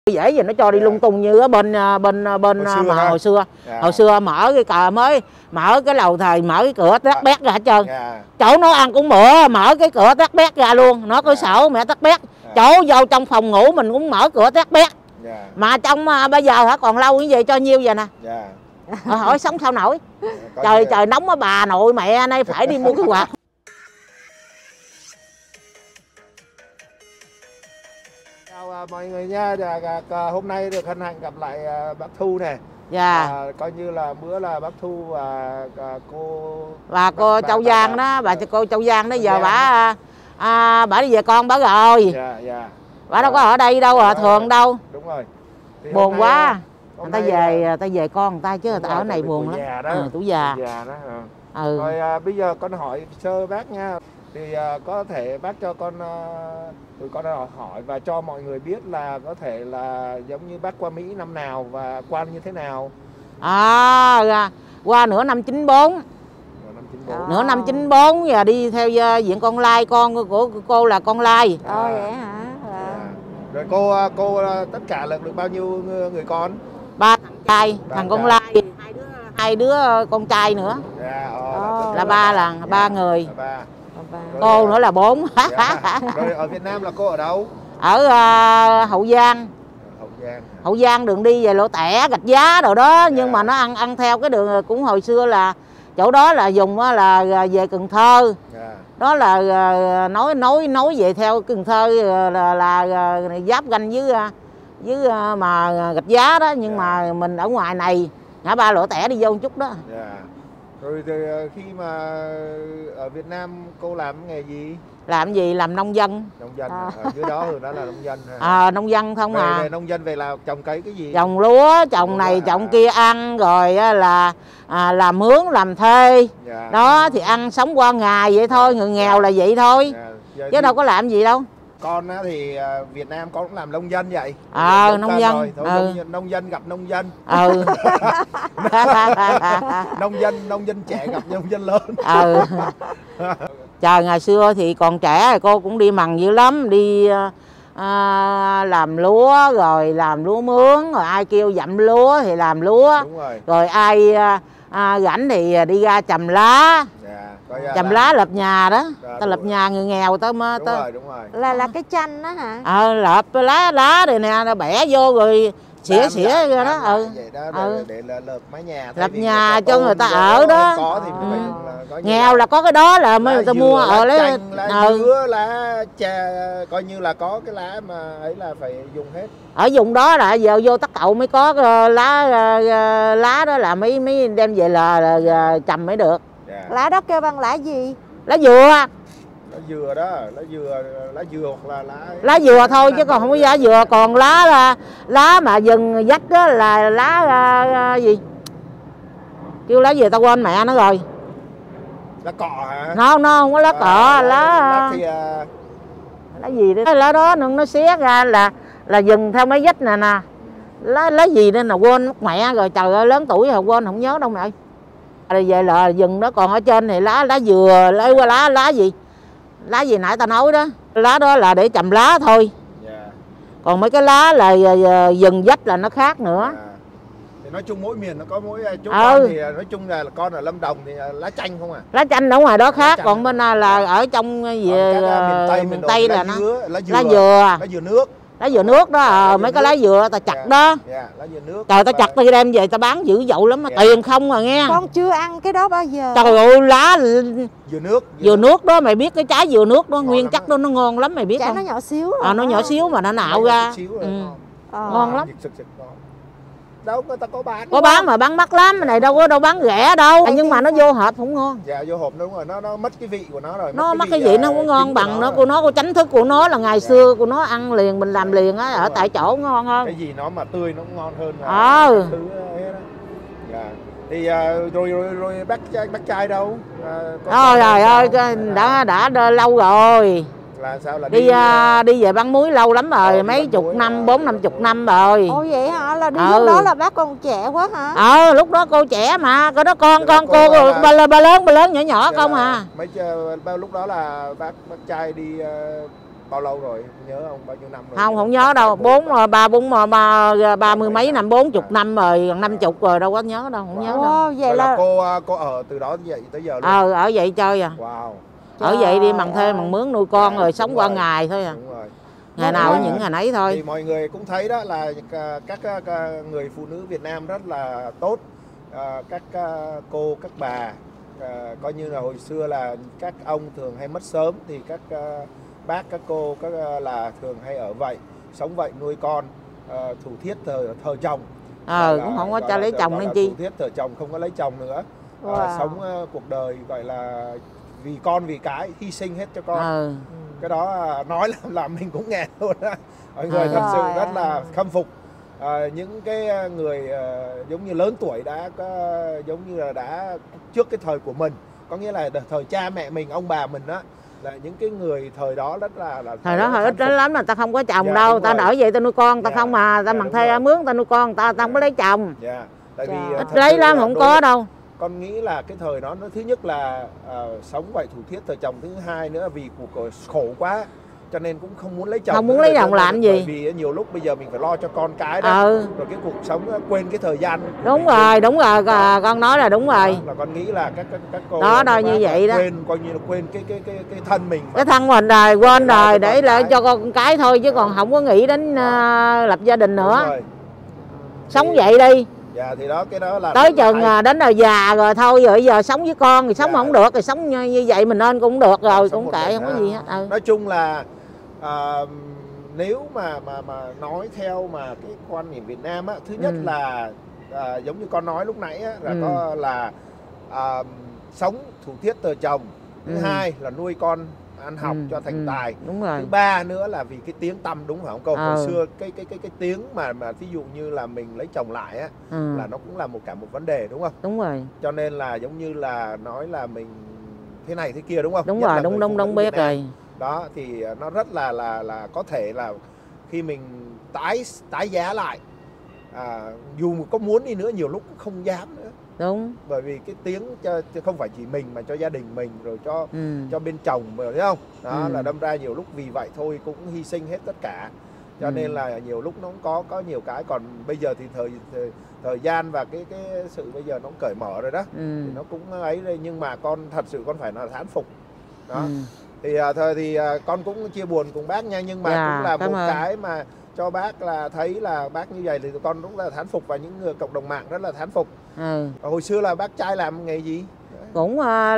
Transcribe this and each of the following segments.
dễ gì nó cho đi lung tung như ở bên mà hồi xưa mở cái cờ mới mở cái lầu thầy mở cái cửa tắt bét ra hết trơn. Chỗ nó ăn cũng mở cái cửa tắt bét ra luôn, nó cứ sợ mẹ tắt bét. Chỗ vô trong phòng ngủ mình cũng mở cửa tắt bét. Mà trong bây giờ hả còn lâu như vậy cho nhiêu giờ nè. Hỏi sống sao nổi. Trời nóng á, bà nội mẹ nay phải đi mua cái quạt. Chào mọi người nha, hôm nay được hân hạnh gặp lại bác Thu này. Coi như là bữa là bác Thu và cô Châu Giang đó, cô Châu Giang đó giờ bả đi về con bả rồi. Bả đâu có ở đây đâu thường đâu. Đúng rồi. Thì buồn quá. Người ta về con người ta chứ người ta ở này buồn lắm. Tuổi già. Rồi bây giờ con hỏi sơ bác nha. Thì có thể bác cho con tụi con hỏi và cho mọi người biết là có thể là giống như bác qua Mỹ năm nào và qua như thế nào. Qua nửa năm 94. Nửa năm 94 và đi theo diện con lai, con của cô là con lai. Vậy hả? Rồi cô tất cả là được bao nhiêu người con? 3 thằng trai, thằng con lai, hai đứa con trai nữa. Là ba người. Cô nữa là 4. Rồi ở Việt Nam là cô ở đâu? Ở Hậu Giang. Hậu Giang đường đi về Lộ Tẻ, Gạch Giá rồi đó. Nhưng mà nó ăn theo cái đường cũng hồi xưa là chỗ đó là dùng là về Cần Thơ. Đó là nói về theo Cần Thơ là giáp ranh với mà Gạch Giá đó. Nhưng mà mình ở ngoài này ngã ba Lộ Tẻ đi vô một chút đó. Rồi khi mà ở Việt Nam cô làm nghề gì? Làm gì? Làm nông dân. Nông dân. Dưới đó thường đó là nông dân. Nông dân không về nông dân về là trồng cây cái gì? Trồng lúa, trồng này trồng kia ăn rồi là làm mướn làm thuê. Đó thì ăn sống qua ngày vậy thôi, người nghèo là vậy thôi. Chứ đâu có làm gì đâu. Con thì Việt Nam con cũng làm nông dân vậy. Nông dân. Nông dân gặp nông dân. Nông dân trẻ gặp nông dân lớn. Trời ngày xưa thì còn trẻ cô cũng đi mần dữ lắm, đi làm lúa rồi làm lúa mướn, rồi ai kêu dặm lúa thì làm lúa. Rồi ai rảnh thì đi ra chầm lá. Chầm lá lợp nhà đó. Ta lợp nhà người nghèo ta đúng rồi. Là cái chanh đó hả? Lợp lá rồi nè, bẻ vô rồi xỉa ra đó. Để lợp mái nhà. Lợp nhà cho người ta ở đó. Nghèo là có cái đó là mới người ta mua ở lấy. Dứa, lá trà, coi như là có cái lá mà ấy là phải dùng hết. Ở vùng đó là giờ vô Tắc Cậu mới có lá đó là mới đem về là trầm mới được. Lá đó kêu bằng lá gì? Lá dừa. Lá dừa đó, lá dừa hoặc là lá dừa thôi chứ còn không có lá dừa. Còn lá mà rừng dách đó là lá gì? Kêu lá gì tao quên mẹ nó rồi. Lá cọ hả? Nó không có lá cọ, lá gì đó. Lá đó nó xé ra là dừng theo mấy vách nè. Lá gì đó nào quên mất mẹ rồi, trời ơi lớn tuổi rồi quên không nhớ đâu mẹ ơi. Rồi về là dừng đó, còn ở trên thì lá dừa, lá gì? Lá gì nãy ta nói đó. Lá đó là để chầm lá thôi. Còn mấy cái lá là dừng vách là nó khác nữa. Thì nói chung mỗi miền nó có mỗi chỗ con thì nói chung là con ở Lâm Đồng thì lá chanh không à? Lá chanh ở ngoài đó khác, còn bên là ở trong miền Tây là nó lá dừa nước. Lá dừa nước đó, mấy cái lá dừa ta chặt đó. Lá dừa nước. Trời ta chặt ta đem về ta bán dữ dội lắm, tiền không à nghe. Con chưa ăn cái đó bao giờ. Trời ơi lá dừa nước đó, mày biết cái trái dừa nước đó nguyên chắc đó nó ngon lắm mày biết không? Nó nhỏ xíu. Nó nhỏ xíu mà nó nạo ra. Ngon lắm. Đâu người ta có bán. Có bán mà bán mắc lắm, cái này đâu bán rẻ đâu. Nhưng mà nó vô hộp không ngon. Vô hộp đúng rồi, nó mất cái vị của nó rồi. Nó mất cái vị nó không có ngon bằng nó của nó, của chánh thức của nó là ngày xưa của nó ăn liền, mình làm liền á, ở tại chỗ ngon hơn. Cái gì nó mà tươi nó cũng ngon hơn. Thì rồi bác trai đâu? Trời ơi đã lâu rồi. Là sao là đi về bán muối lâu lắm rồi, mấy chục năm, 40-50 năm rồi. Ồ vậy hả? Là đi lúc đó là bác còn trẻ quá hả? Lúc đó cô trẻ mà, cái đó con cô ba lớn nhỏ không à. Mấy lúc đó là bác trai đi bao lâu rồi? Nhớ ông bao nhiêu năm rồi? Không nhớ đâu. Ba mươi mấy năm, 40 năm rồi, gần 50 rồi, đâu có nhớ đâu, không nhớ đâu. Vậy là cô ở từ đó vậy tới giờ luôn. Ở vậy chơi à. Wow. Ở vậy đi mbằng thuê mbằng mướn nuôi con rồi sống qua ngày thôi à. Đúng rồi. Ngày nào những ngày nấy thôi. Thì mọi người cũng thấy đó là các người phụ nữ Việt Nam rất là tốt. Các cô, các bà, coi như là hồi xưa là các ông thường hay mất sớm, thì các bác, các cô là thường hay ở vậy, sống vậy, nuôi con, thủ thiết thờ chồng. Cũng không có cho lấy chồng nên chi. Thủ thiết thờ chồng, không có lấy chồng nữa. Sống cuộc đời gọi là vì con vì cái, hy sinh hết cho con. Cái đó nói là mình cũng nghe luôn á. Mọi người thật sự rất là khâm phục những cái người giống như lớn tuổi đã giống như là đã trước cái thời của mình, có nghĩa là thời cha mẹ mình, ông bà mình á, là những cái người thời đó rất là thời đó ít lắm mà ta không có chồng đâu, ta ở vậy ta nuôi con, ta không mà ta bằng thuê mướn ta nuôi con, ta không có lấy chồng. Tại vì ít lấy lắm, không có đâu. Con nghĩ là cái thời đó nó thứ nhất là sống vậy thủ thiết thờ chồng, thứ hai nữa vì cuộc khổ quá cho nên cũng không muốn lấy chồng. Không muốn lấy chồng làm gì? Bởi vì nhiều lúc bây giờ mình phải lo cho con cái đó, rồi cái cuộc sống quên cái thời gian. Đúng rồi, con nói là đúng rồi. Là con nghĩ là các cô đó như vậy đó. Quên, coi như là quên cái thân mình. Cái thân mình rồi, quên rồi để lại cho con cái thôi, chứ còn không có nghĩ đến lập gia đình nữa. Sống vậy đi. Thì đó, cái đó là tới chừng đến đời già rồi thôi, rồi giờ sống với con thì sống không được thì sống như vậy mình nên cũng được rồi, cũng kệ, không có gì hết. Nói chung là nếu mà nói theo mà cái quan niệm Việt Nam á, thứ nhất là giống như con nói lúc nãy á, là có là sống thủ thiết thờ chồng, thứ hai là nuôi con ăn học cho thành tài, đúng rồi. Thứ ba nữa là vì cái tiếng tăm, đúng không cô? Hồi xưa cái tiếng mà ví dụ như là mình lấy chồng lại á, là nó cũng là cả một vấn đề, đúng không? Đúng rồi. Cho nên là giống như là nói là mình thế này thế kia, đúng không? Đúng rồi, đúng biết rồi. Đó thì nó rất là có thể là khi mình tái giá lại, dù có muốn đi nữa nhiều lúc cũng không dám nữa. Đúng. Bởi vì cái tiếng không phải chỉ mình mà cho gia đình mình, rồi cho bên chồng, thấy không? Đó là đâm ra nhiều lúc vì vậy thôi cũng hy sinh hết tất cả. Cho nên là nhiều lúc nó cũng có nhiều cái, còn bây giờ thì thời gian và cái sự bây giờ nó cũng cởi mở rồi đó. Thì nó cũng ấy đây, nhưng mà con thật sự con phải là thán phục. Đó. Thì con cũng chia buồn cùng bác nha, nhưng mà cũng là một cái mà cho bác là thấy là bác như vậy thì con cũng là thán phục, và những người cộng đồng mạng rất là thán phục. Hồi xưa là bác trai làm nghề gì? Cũng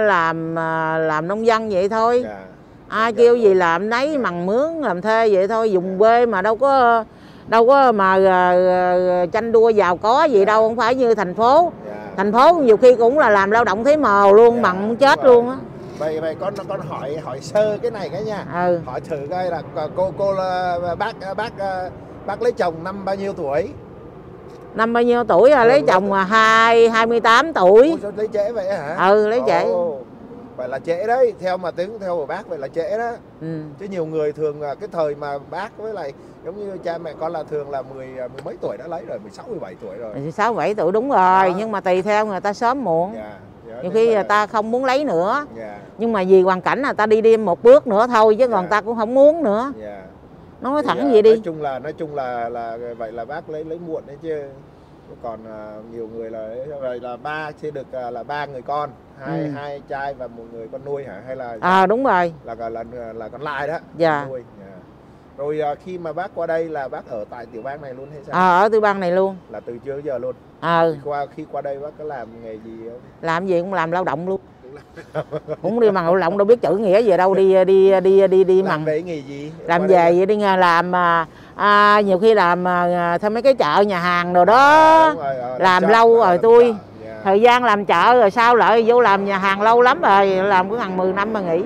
làm nông dân vậy thôi. Ai kêu gì làm nấy, mbằng mướn làm thuê vậy thôi, vùng quê mà đâu có mà tranh đua giàu có gì đâu, không phải như thành phố. Thành phố nhiều khi cũng là làm lao động thấy mờ luôn, mặn chết luôn á. Vậy con hỏi sơ cái này cái nha. Hỏi thử coi là cô là bác lấy chồng năm bao nhiêu tuổi? Năm bao nhiêu tuổi lấy chồng 28 tuổi. Ủa, lấy trễ vậy hả? Lấy trễ. Vậy là trễ đấy, theo của bác vậy là trễ đó. Chứ nhiều người thường cái thời mà bác với lại giống như cha mẹ con là thường là mười mấy tuổi đã lấy rồi, 16, 17 tuổi rồi. 16, 17 tuổi đúng rồi, nhưng mà tùy theo người ta sớm muộn. Nhiều khi người ta không muốn lấy nữa. Nhưng mà vì hoàn cảnh là ta đi một bước nữa thôi, chứ còn ta cũng không muốn nữa. Nói thẳng vậy đi. Nói chung là vậy là bác lấy muộn đấy chứ. Còn nhiều người là vậy là ba sẽ được là 3 người con, hai trai và 1 người con nuôi hả, hay là đúng rồi, là con lai đó. Nuôi. Rồi khi mà bác qua đây là bác ở tại tiểu bang này luôn hay sao? Ở tiểu bang này luôn. Là từ trước giờ luôn. Khi qua đây bác có làm nghề gì không? Làm gì cũng làm lao động luôn. Cũng đi bằng lao động, đâu biết chữ nghĩa gì đâu, đi làm bằng. về nghề gì? Làm về vậy đi làm nhiều khi làm theo mấy cái chợ nhà hàng rồi đó. Làm lâu rồi tôi. Thời gian làm chợ rồi sao lại vô làm nhà hàng lâu lắm rồi, làm cứ gần 10 năm mà nghỉ.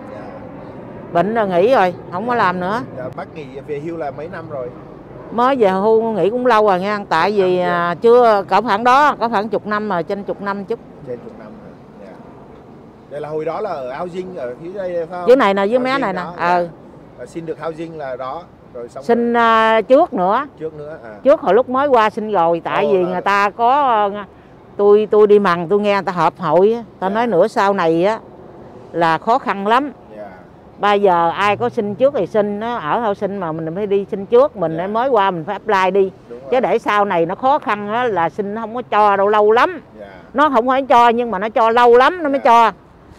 Bệnh rồi nghỉ rồi, không có làm nữa. Bác nghỉ về hưu là mấy năm rồi? Mới về hưu nghỉ cũng lâu rồi nha, tại vì chưa cỡ khoảng đó, có khoảng 10 năm rồi, trên 10 năm chút. Trên 10 năm rồi. Đây là hồi đó là ở housing ở phía đây phải không? Dưới này nè, dưới mé này nè. Xin được housing là đó. Rồi xong xin trước nữa. Trước hồi lúc mới qua xin rồi, tại vì người ta có tôi đi mằng, tôi nghe người ta họp hội, ta nói nữa sau này á là khó khăn lắm. Bây giờ ai có xin trước thì xin, nó ở hậu sinh mà mình phải đi xin trước, mình mới qua mình phải apply đi. Chứ để sau này nó khó khăn á, là xin không có cho đâu, lâu lắm. Nó không phải cho nhưng mà nó cho lâu lắm nó mới cho.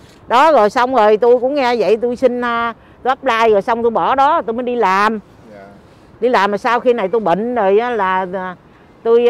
Đó rồi xong rồi tôi cũng nghe vậy, tôi xin tôi apply rồi xong tôi bỏ đó, tôi mới đi làm. Đi làm mà sau khi này tôi bệnh rồi á, là tôi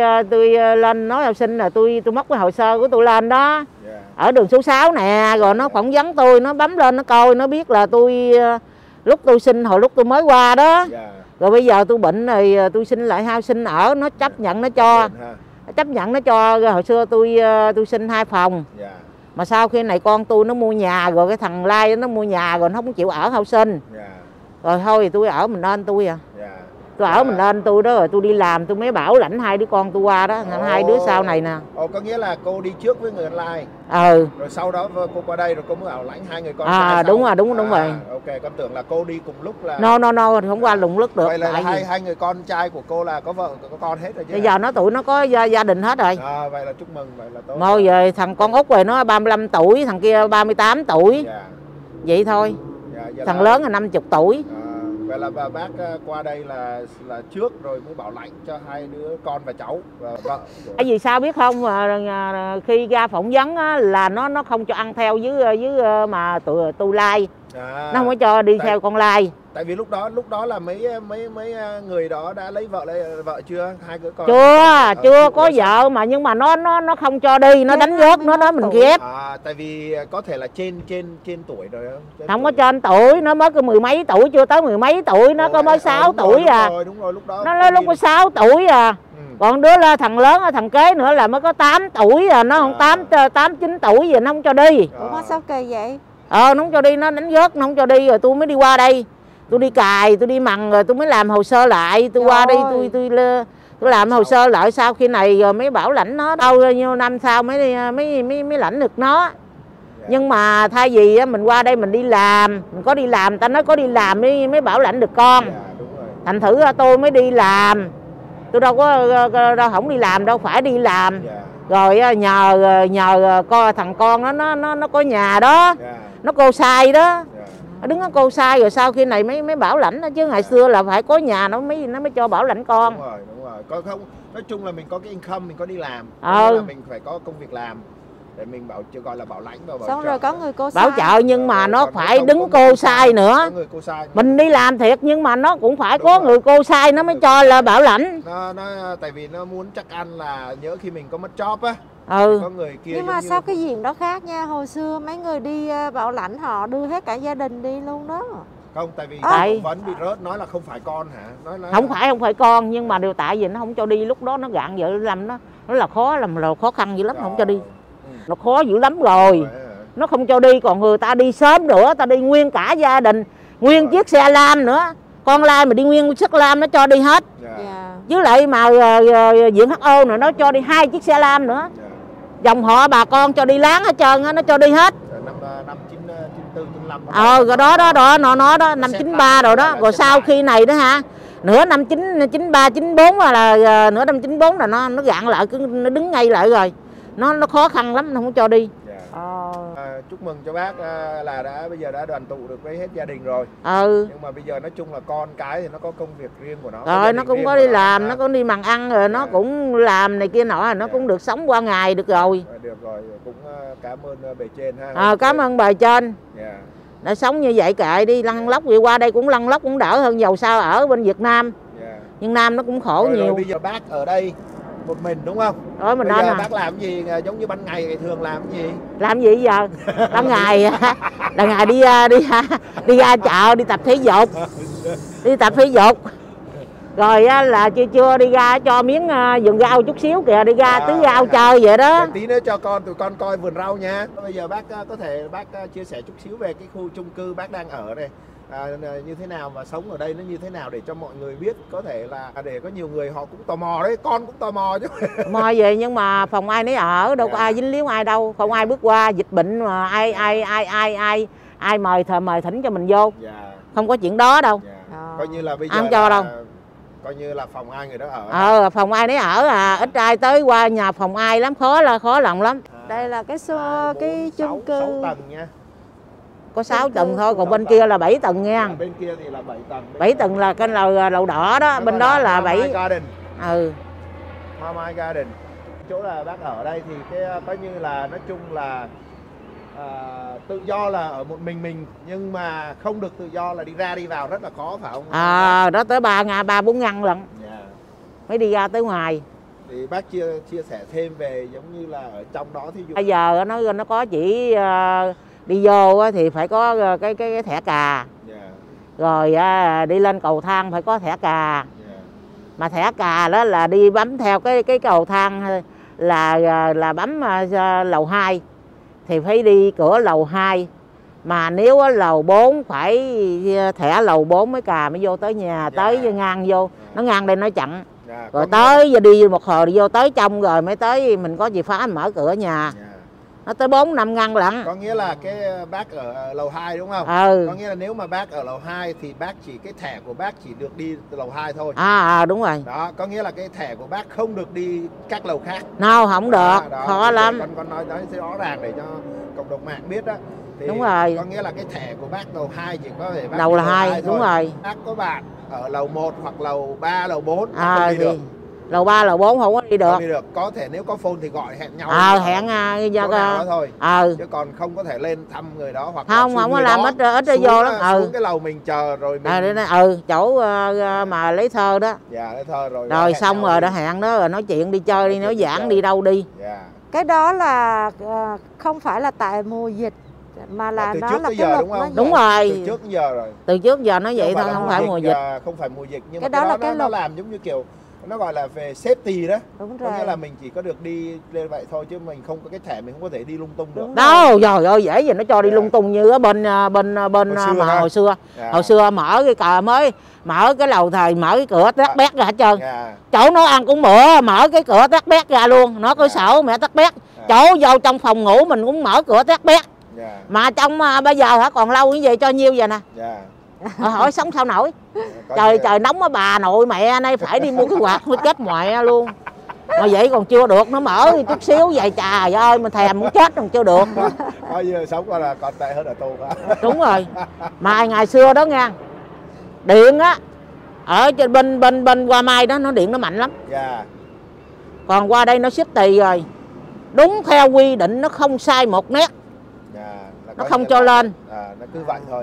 lên nói học sinh là tôi móc cái hồ sơ của tôi lên đó. Ở đường số 6 nè, rồi nó phỏng vấn tôi, nó bấm lên nó coi, nó biết là tôi lúc tôi xin hồi lúc tôi mới qua đó. Rồi bây giờ tôi bệnh rồi tôi xin lại housing sinh ở, nó chấp nhận nó cho. Chấp nhận nó cho. Rồi hồi xưa tôi xin 2 phòng. Mà sau khi này con tôi nó mua nhà rồi, cái thằng Lai nó mua nhà rồi nó không chịu ở housing. Rồi thôi thì tôi ở mình nên tôi à. Tôi ở mình lên tôi đó, rồi tôi đi làm tôi mới bảo lãnh 2 đứa con tôi qua đó, 2 đứa sau này nè. Có nghĩa là cô đi trước với người online. Rồi sau đó cô qua đây rồi cô mới bảo lãnh 2 người con. Đúng rồi, đúng rồi. Ok, con tưởng là cô đi cùng lúc là. No, không qua lùng lúc được. Vậy là hai người con trai của cô là có vợ có con hết rồi chứ? Bây giờ tụi nó có gia đình hết rồi. Vậy là chúc mừng, vậy là tốt. Rồi về thằng con út rồi nó 35 tuổi, thằng kia 38 tuổi. Vậy thôi. Thằng lớn là 50 tuổi. Vậy là bác qua đây là trước rồi mới bảo lãnh cho 2 đứa con và cháu và vợ. Tại vì sao biết không, khi ra phỏng vấn á, là nó không cho ăn theo với mà tụi Lai. Nó không có cho đi theo con Lai. Tại vì lúc đó là mấy người đó đã lấy vợ chưa? 2 đứa con. Chưa có vợ mà, nhưng mà nó không cho đi, nó đánh gớt, nó nói mình ghép. Tại vì có thể là trên tuổi rồi không? Không có trên tuổi, nó mới có 10 mấy tuổi, chưa tới 10 mấy tuổi, nó có mới 6 tuổi à. Đúng rồi, lúc đó. Nó lúc có 6 tuổi à. Còn đứa là thằng lớn, thằng kế nữa là mới có 8 tuổi à, nó không 8 9 tuổi gì nó không cho đi. Ủa sao kỳ vậy? Nó không cho đi, nó đánh gớt, nó không cho đi, rồi tôi mới đi qua đây. Tôi đi cài, tôi đi mằng rồi tôi mới làm hồ sơ lại, tôi qua đây tôi làm hồ sơ lại, sau khi này rồi mới bảo lãnh nó, bao nhiêu năm sau mới lãnh được nó. Nhưng mà thay vì mình qua đây mình đi làm, mình có đi làm, ta nói có đi làm mới bảo lãnh được con. Thành thử tôi mới đi làm, tôi đâu không đi làm đâu, phải đi làm. Rồi nhờ coi thằng con nó có nhà đó, nó cô sai đó. Đứng ở cô sai rồi sau khi này mới bảo lãnh đó, chứ ngày xưa là phải có nhà nó mới cho bảo lãnh con. Đúng rồi. Có không, nói chung là mình có cái income, mình có đi làm, là mình phải có công việc làm để mình gọi là bảo lãnh và bảo xong trợ. Rồi có người cô sai. Bảo trợ nhưng mà nó phải đứng cô sai nữa. Mình đi làm thiệt nhưng mà nó cũng phải có người cô sai nó mới cho là bảo lãnh. Nó tại vì nó muốn chắc ăn là nhớ khi mình có mất job á. Có người kia. Nhưng mà sao cái diện đó khác nha, hồi xưa mấy người đi bảo lãnh họ đưa hết cả gia đình đi luôn đó. Không, tại vì phỏng vấn bị rớt nói là không phải con hả? Không phải con, nhưng mà điều tại vì nó không cho đi, lúc đó nó gạn vợ làm nó là khó khăn dữ lắm, không cho đi. Nó khó dữ lắm rồi. Nó không cho đi, còn người ta đi sớm nữa, ta đi nguyên cả gia đình, nguyên chiếc xe lam nữa. Con Lai mà đi nguyên chiếc lam nó cho đi hết. Với lại mà viện HO nữa nó cho đi 2 chiếc xe lam nữa. Dòng họ bà con cho đi láng hết trơn, nó cho đi hết. Năm 94, 95. Rồi đó nó đó, năm 93 rồi đó. Rồi sau khi này đó hả, nửa năm 93, 94 là nửa năm 94 là nó gạn lại, nó đứng ngay lại rồi. Nó khó khăn lắm, nó không cho đi. Chúc mừng cho bác là bây giờ đã đoàn tụ được với hết gia đình rồi. Nhưng mà bây giờ nói chung là con cái thì nó có công việc riêng của nó. Rồi nó cũng có đi làm, nó cũng đi mằng ăn rồi, nó cũng làm này kia nọ, nó cũng được sống qua ngày được rồi. Được rồi, cũng cảm ơn bề trên ha. Cảm ơn bề trên. Đã sống như vậy kệ đi, lăn lóc vậy, qua đây cũng lăn lóc cũng đỡ hơn dầu sao ở bên Việt Nam. Nhưng Nam nó cũng khổ nhiều. Bây giờ bác ở đây một mình đúng không? Rồi mình bây giờ bác làm gì giống như ban ngày thì thường làm cái gì? Làm gì giờ? Ban ngày đi ra chợ, đi tập thể dục. Đi tập thể dục. Rồi là chưa đi ra cho miếng vườn rau chút xíu kìa, đi ra tứ rau chơi vậy đó. Tí nữa cho tụi con coi vườn rau nha. Bây giờ bác có thể chia sẻ chút xíu về cái khu chung cư bác đang ở đây. Như thế nào và sống ở đây nó như thế nào để cho mọi người biết, có thể là để có nhiều người họ cũng tò mò đấy, con cũng tò mò chứ. Tò về nhưng mà phòng ai nấy ở, đâu có ai dính líu ai đâu, không ai bước qua dịch bệnh mà ai mời thỉnh cho mình vô. Không có chuyện đó đâu. Coi như là bây giờ không cho đâu. Coi như là phòng ai người đó ở. Phòng ai nấy ở ít ai tới qua nhà phòng ai lắm, khó lòng lắm. Đây là cái chung cư 6 tầng nha. có 6 tầng thôi, còn bên kia là 7 tầng nha. Bên kia thì là 7 tầng. 7 tầng là cái lầu đỏ đó, bên đó là 7. Garden. Ừ. Mama Garden. Chỗ là bác ở đây thì cái coi như là nói chung là tự do là ở một mình nhưng mà không được tự do là đi ra đi vào rất là khó phải không? Đó tới 3-4 ngăn lận. Yeah. Mới đi ra tới ngoài. Thì bác chia sẻ thêm về giống như là ở trong đó thí dụ Bây giờ nó có chỉ đi vô thì phải có cái thẻ cà. Yeah. Rồi đi lên cầu thang phải có thẻ cà. Yeah. Mà thẻ cà đó là đi bấm theo cái cầu thang là bấm lầu 2 thì phải đi cửa lầu 2. Mà nếu ở lầu 4 phải thẻ lầu 4 mới cà mới vô tới nhà, tới ngang vô. Nó ngang đây nó chặn. Rồi tới giờ đi một hồi đi vô tới trong rồi mới tới mình có gì phá mở cửa nhà. Nó tới 4-5 ngăn lận. Có nghĩa là cái bác ở lầu 2 đúng không? Ừ. Có nghĩa là nếu mà bác ở lầu 2 thì bác chỉ cái thẻ của bác chỉ được đi từ lầu 2 thôi. Đúng rồi. Đó, có nghĩa là cái thẻ của bác không được đi các lầu khác. Không được, khó lắm. Con nói rõ ràng để cho cộng đồng mạng biết đó. Thì đúng rồi. Có nghĩa là cái thẻ của bác lầu 2 chỉ có thể bác lầu là 2 đúng rồi. Bác có bạn ở lầu 1 hoặc lầu 3, lầu 4 không đi được. Lầu 3, lầu 4 không có đi được. Không đi được, có thể nếu có phone thì gọi hẹn nhau. Hẹn chỗ nào đó thôi. Chứ còn không có thể lên thăm người đó hoặc không có làm ít vô lắm. Xuống cái lầu mình chờ rồi mình chỗ mà lấy thơ đó. Dạ, lấy thơ rồi. Rồi xong rồi đã hẹn đó rồi nói chuyện đi chơi đi, nói giảng đi đâu đi. Cái đó là không phải là tại mùa dịch mà là từ đó trước là tới cái giờ luật đúng không? Đúng rồi. Từ trước giờ rồi. Từ trước giờ nó vậy thôi, không phải mùa dịch. Không phải mùa dịch nhưng cái mà đó là cái nó làm giống như kiểu nó gọi là về safety đó. Đúng rồi. Có nghĩa là mình chỉ có được đi lên vậy thôi chứ mình không có cái thẻ, mình không có thể đi lung tung được. Đâu, trời ơi dễ gì nó cho đi lung tung như ở bên hồi xưa. Hồi xưa mở cái cờ mới mở cái lầu thầy mở cái cửa tắt bét ra hết trơn. Chỗ nấu ăn cũng mở cái cửa tắt bét ra luôn, nó có sợ mẹ tắt bét. Chỗ vô trong phòng ngủ mình cũng mở cửa tắt bét. Mà trong bây giờ hả còn lâu cái gì cho nhiêu vậy nè. Hỏi sống sao nổi. Trời nóng á bà nội mẹ nay phải đi mua cái quạt mới chết mẹ luôn. Mà vậy còn chưa được, nó mở chút xíu vậy trời ơi mình thèm muốn chết còn chưa được. Bây giờ sống qua là còn tệ hơn ở tù đó. Đúng rồi. Mà ngày xưa đó nha, điện á ở trên bên Hoa Mai đó nó điện nó mạnh lắm. Còn qua đây nó xếp tì rồi. Đúng theo quy định nó không sai một nét. Nó không cho lên. Nó cứ vậy thôi.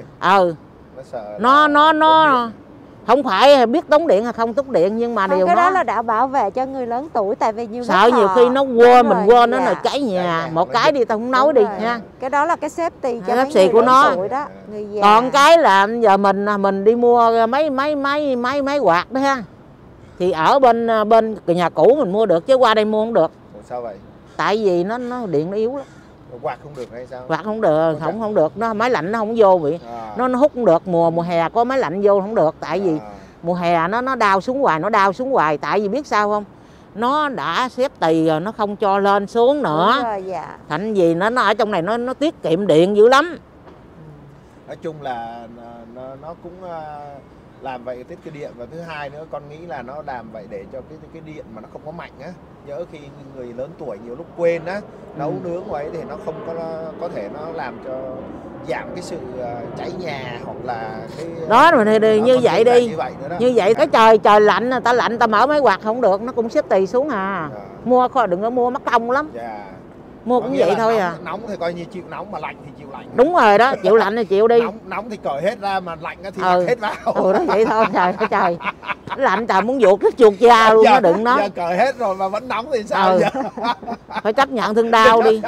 Nó không phải biết tốn điện hay không tốn điện nhưng mà điều cái đó là đã bảo vệ cho người lớn tuổi tại vì sợ nhiều khi nó quên mình quên nó là cháy nhà một cái đi tao không nói đi nha. Cái đó là cái safety cho mấy người của lớn nó. Tuổi đó, người già. Còn cái là giờ mình đi mua máy quạt đó ha. Thì ở bên nhà cũ mình mua được chứ qua đây mua không được. Sao vậy? Tại vì nó điện nó yếu lắm. Quạt không được hay sao? Quạt không được, không được, nó máy lạnh nó không vô bị. Nó hút không được, mùa hè có máy lạnh vô không được tại vì mùa hè nó đau xuống hoài, tại vì biết sao không? Nó đã xếp tì rồi nó không cho lên xuống nữa. Thành vì nó ở trong này nó tiết kiệm điện dữ lắm. Nói chung là nó cũng làm vậy tiết cái điện, và thứ hai nữa con nghĩ là nó làm vậy để cho cái điện mà nó không có mạnh á. Nhớ khi người lớn tuổi nhiều lúc quên á, nấu nướng ấy thì nó không có thể nó làm cho giảm cái sự cháy nhà hoặc là cái đó mà thì như vậy đi. Như vậy cái trời lạnh ta mở máy quạt không được, nó cũng xếp tì xuống Mua đừng có mua mắc công lắm. Mua cũng vậy thôi nóng thì coi như chịu nóng, mà lạnh thì chịu lạnh. Đúng rồi đó, chịu lạnh thì chịu đi. Nóng thì cởi hết ra, mà lạnh thì mặc hết vào. Đó vậy thôi trời. Lạnh trời muốn vuột cái chuột da luôn nó đừng nói. Giờ cởi hết rồi mà vẫn nóng thì sao giờ? Phải chấp nhận thương đau đi.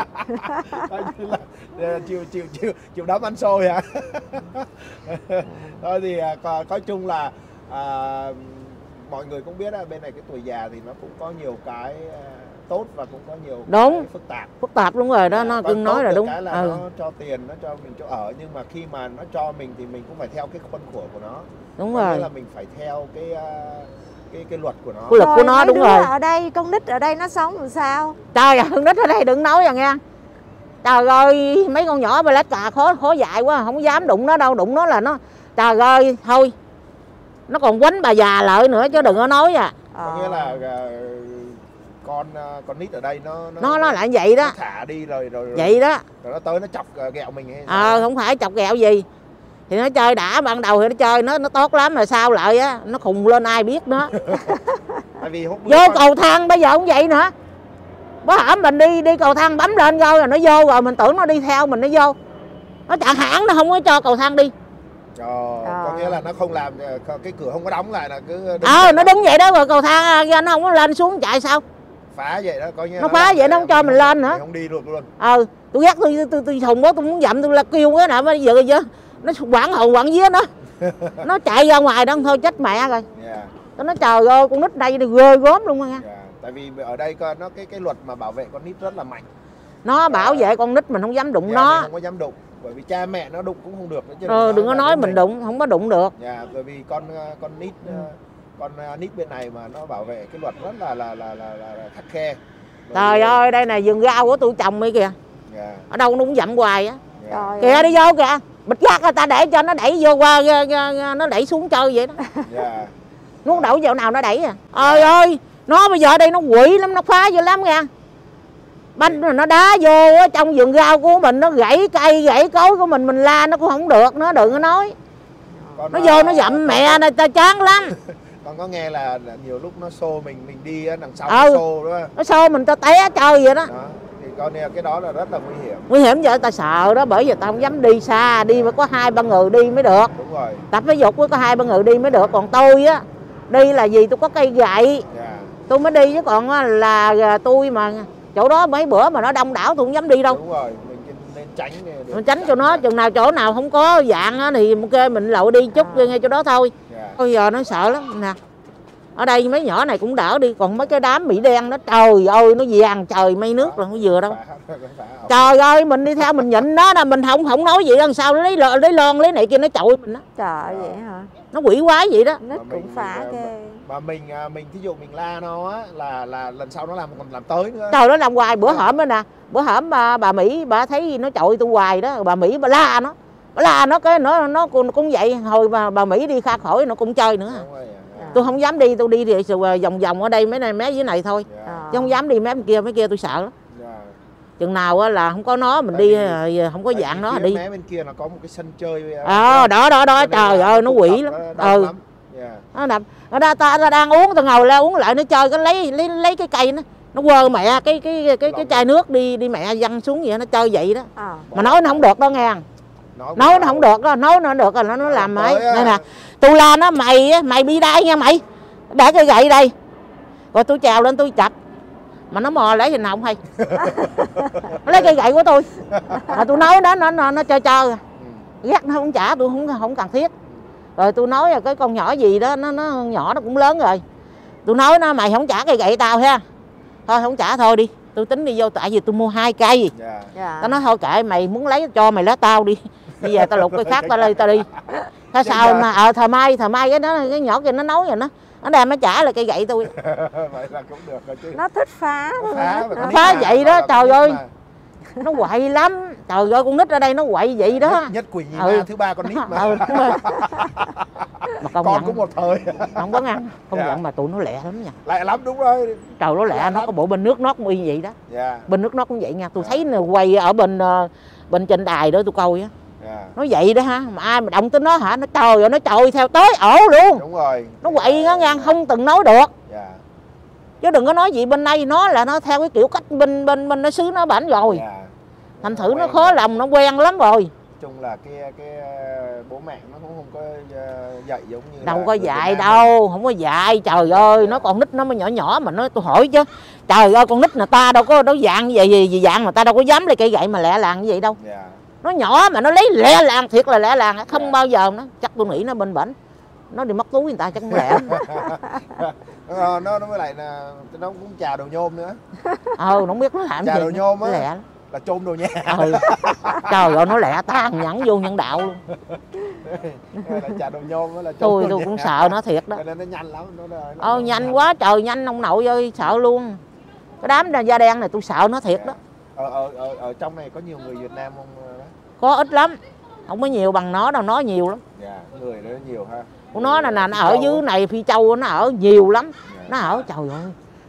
Chịu đấm ăn xôi hả? Thôi thì nói chung là mọi người cũng biết bên này cái tuổi già thì nó cũng có nhiều cái tốt và cũng có nhiều cái phức tạp đúng rồi đó. Nó cưng nói là đúng. Cái là nó cho tiền, nó cho mình chỗ ở, nhưng mà khi mà nó cho mình thì mình cũng phải theo cái khuôn khổ của nó. Đúng rồi. Nghĩa là mình phải theo cái luật của nó. Luật của nó đúng rồi. Ở đây con nít ở đây nó sống làm sao? Trời ơi, con nít ở đây đừng nói rồi nha. Trời ơi, mấy con nhỏ mà lát cà khó dại quá, không dám đụng nó đâu, đụng nó là nó trời ơi thôi. Nó còn quánh bà già lợi nữa chứ đừng có nói Có nghĩa là con nít ở đây nó lại vậy đó, nó thả đi rồi vậy đó, rồi nó tới nó chọc ghẹo mình hay không phải chọc ghẹo gì thì nó chơi đã, ban đầu thì nó chơi nó tốt lắm, mà sao lại á nó khùng lên ai biết nó. Tại vì vô cầu thang bây giờ cũng vậy nữa, bữa hổm mình đi cầu thang bấm lên rồi nó vô rồi mình tưởng nó đi theo mình, nó vô nó chặn hãng, nó không có cho cầu thang đi. Có nghĩa là nó không làm, cái cửa không có đóng lại, là cứ nó đứng vậy đó, rồi cầu thang nó không có lên xuống chạy sao, phá vậy đó, coi như nó phá vậy nó không cho mình lên nữa, không đi được luôn. Tôi ghét, tôi thùng quá, tôi muốn dậm, tôi là kêu cái nào bây giờ chứ nó quảng hồn quảng vía nó chạy ra ngoài đó thôi chết mẹ rồi. Nó trời ơi con nít đây thì ghê gớm luôn nha. Tại vì ở đây nó cái luật mà bảo vệ con nít rất là mạnh, nó bảo vệ con nít mình không dám đụng nó, mình không có dám đụng, bởi vì cha mẹ nó đụng cũng không được chứ đừng có nói mình đụng, không có đụng được. Bởi vì con nít con nít bên này mà nó bảo vệ cái luật rất là khắt khe. Trời ơi đây này vườn rau của tôi trồng ấy kìa, ở đâu nó cũng dậm hoài á. Kìa đi vô kìa, bịch rác người ta để cho nó đẩy vô qua, nó đẩy xuống chơi vậy đó. Nó đậu vào nào nó đẩy à. Ơi ơi, nó bây giờ đây nó quỷ lắm, nó phá dữ lắm nha. Banh nó đá vô trong vườn rau của mình, nó gãy cây gãy cối của mình la nó cũng không được nữa, đừng có nói. Nó vô nó dậm mẹ này ta chán lắm. Con có nghe là nhiều lúc nó xô mình đi đằng sau nó xô đó. Nó xô mình ta té chơi vậy đó. Thì con cái đó là rất là nguy hiểm. Nguy hiểm vậy ta sợ đó, bởi vì ta không dám đi xa, đi mà có 2-3 người đi mới được. Đúng rồi. Tập thể dục với có 2-3 người đi mới được, còn tôi á đi là gì tôi có cây gậy. Tôi mới đi, chứ còn là tôi mà chỗ đó mấy bữa mà nó đông đảo tôi không dám đi đâu. Đúng rồi, mình nên tránh. Mình tránh cho nó, chừng nào chỗ nào không có dạng á thì ok mình lội đi chút ngay chỗ đó thôi. Bây giờ nó sợ lắm nè. Ở đây mấy nhỏ này cũng đỡ đi, còn mấy cái đám Mỹ đen nó trời ơi nó vàng trời mây nước rồi, không vừa đâu. Trời ơi mình đi theo mình nhịn nó, mình không nói gì làm sao lấy lon lấy này kia nó chọi mình đó. Trời vậy hả? Nó quỷ quái vậy đó. Nít cũng phá ghê. Mà mình thí dụ mình la nó á là lần sau nó còn làm tới nữa. Trời nó làm hoài, bữa hổm đó nè, bữa hổm bà Mỹ bà thấy nó chọi tôi hoài đó, bà Mỹ bà la nó cái nó cũng vậy, hồi mà bà Mỹ đi kha khỏi nó cũng chơi nữa. Tôi không dám đi, tôi đi thì vòng vòng ở đây mấy dưới này thôi, chứ không dám đi mấy kia tôi sợ lắm. Chừng nào á là không có nó mình đi không có dạng nó đi. Mé bên kia là có một cái sân chơi. Đó trời ơi nó quỷ lắm. Nó ta đang uống, tao ngồi la uống lại nó chơi cái lấy cái cây nó quơ mẹ cái chai nước đi mẹ văng xuống vậy, nó chơi vậy đó. Mà nói nó không được đâu nghe. Nói nó không được đó, nói nó được rồi nó làm ấy. Đây nè, tôi la nó mày bi đai nha mày. Để cái gậy đây. Rồi tôi trèo lên tôi chặt. Mà nó mò lấy thì nào không hay. Nó lấy cây gậy của tôi. Mà tôi nói đó nó chơi. Ghét nó không trả, tôi không cần thiết. Rồi tôi nói là cái con nhỏ gì đó nó nhỏ nó cũng lớn rồi. Tôi nói nó mày không trả cây gậy tao ha. Thôi không trả thôi đi. Tôi tính đi vô, tại vì tôi mua 2 cây. Tao nói thôi kệ mày muốn lấy cho mày lấy tao đi. Bây giờ tao lục cái khác tao đi. Thế sao mà thời mai cái nhỏ kia nó nói rồi nó đem nó trả lại cây gậy tôi. Vậy là cũng được rồi chứ. Nó thích phá. Nó phá vậy đó, trời ơi. Nó quậy lắm. Trời ơi con nít ở đây nó quậy vậy đó. Nhất quỷ nhì thứ ba con nít mà. Mà con cũng một thời. Không có ngăn. Không nhận mà tụi nó lẹ lắm nha. Lẹ lắm đúng rồi. Trời nó lẹ, nó có bộ bên nước nó cũng y vậy đó. Bên nước nó cũng vậy nha. Tôi thấy quay ở bên trên đài đó tôi coi á. Nó vậy đó ha, mà ai mà động tới nó hả, nó trời ơi nó trồi theo tới ổ luôn. Đúng rồi. Nó quậy nó ngang không từng nói được. Chứ đừng có nói gì bên đây nó là nó theo cái kiểu cách bên nó xứ nó bảnh rồi. Thành thử nó khó lòng, nó quen lắm rồi. Chung là cái bố mẹ nó cũng không có dạy giống như đâu có dạy đâu, không có dạy. Trời ơi nó còn nít nó mới nhỏ mà tôi hỏi chứ. Trời ơi con nít là ta đâu có dạng gì dạng mà ta đâu có dám lấy cây gậy mà lẹ làng như vậy đâu. Nó nhỏ mà nó lấy lẹ làng, thiệt là lẹ làng, không bao giờ nó, chắc tôi nghĩ nó bên bển. Nó đi móc túi người ta chắc cũng lẹ. Nó với lại là nó cũng chà đồ nhôm nữa. Nó không biết nó làm chà gì. Đồ nhôm á. Lẹ. Là chôn đồ nhà. Trời ơi nó lẹ tàn nhẫn vô nhân đạo luôn. Là chà đồ nhôm á, là chôn tôi cũng sợ nó thiệt đó. Nên nó nhanh lắm. Nhanh quá trời, nhanh ông nội ơi, sợ luôn. Cái đám da đen này tôi sợ nó thiệt đó. Ở trong này có nhiều người Việt Nam không? Có ít lắm, không có nhiều bằng nó đâu, nó nhiều lắm. Người đó nhiều ha. Của nó là nó ở dưới này Phi Châu, nó ở nhiều lắm. Nó ở trời ơi,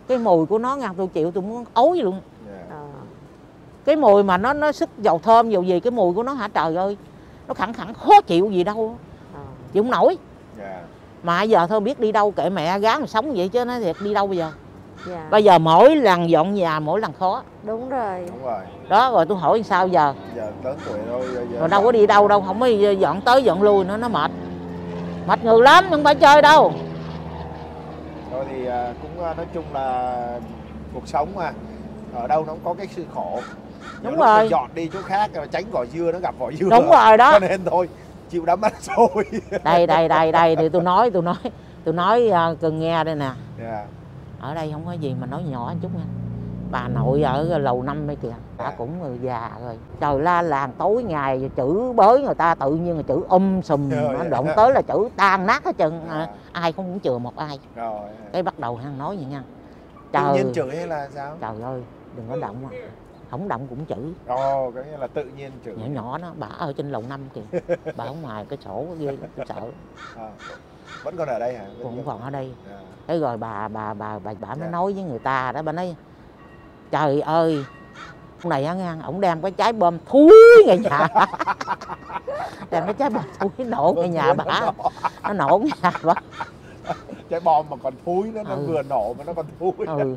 Cái mùi của nó nha, tôi chịu tôi muốn ối luôn. Cái mùi mà nó sức dầu thơm dầu gì, cái mùi của nó hả trời ơi, nó khẳng khó chịu gì đâu, chịu không nổi. Mà giờ thôi biết đi đâu kệ mẹ gán mà sống vậy chứ nói thiệt đi đâu bây giờ. Bây giờ mỗi lần dọn nhà mỗi lần khó. Đúng rồi. Đó rồi tôi hỏi sao giờ. Giờ lớn tuổi rồi. Rồi đâu có đi đâu đâu, không có dọn tới dọn lui nữa, nó mệt. Mệt người lắm, không phải chơi đâu. Thôi thì cũng nói chung là cuộc sống mà, ở đâu nó cũng có cái sự khổ. Đúng rồi. Dọn đi chỗ khác rồi tránh vỏ dưa nó gặp vỏ dưa. Đúng rồi đó. Cho nên thôi chịu đấm ăn xôi. Đây thì tôi nói cần nghe đây nè. Ở đây không có gì mà nói nhỏ chút nha. Bà nội ở lầu 5 ấy kìa, bà cũng người già rồi. Trời la làng tối ngày chữ bới người ta tự nhiên là chữ sùm, nó động tới là chữ tan nát hết trơn. Ai không cũng chừa một ai. Cái bắt đầu hắn nói vậy nha. Tự nhiên chửi hay là sao? Trời ơi, đừng có động. Không động cũng chửi. Cái nghĩa là tự nhiên chửi. Nhỏ nó, bà ở trên lầu 5 kìa. Bà ở ngoài cái sổ ghê, tôi sợ. Vẫn còn ở đây hả? Cũng còn ở đây. Thế rồi bà mới nói với người ta đó, bà nói trời ơi, ông này á ngang, ổng đem cái trái bom thúi ngay nhà. Đem cái trái bom thúi nổ ngay nhà bà. Nó nổ nhà bà. Trái bom mà còn thúi nó vừa nổ mà nó còn thúi.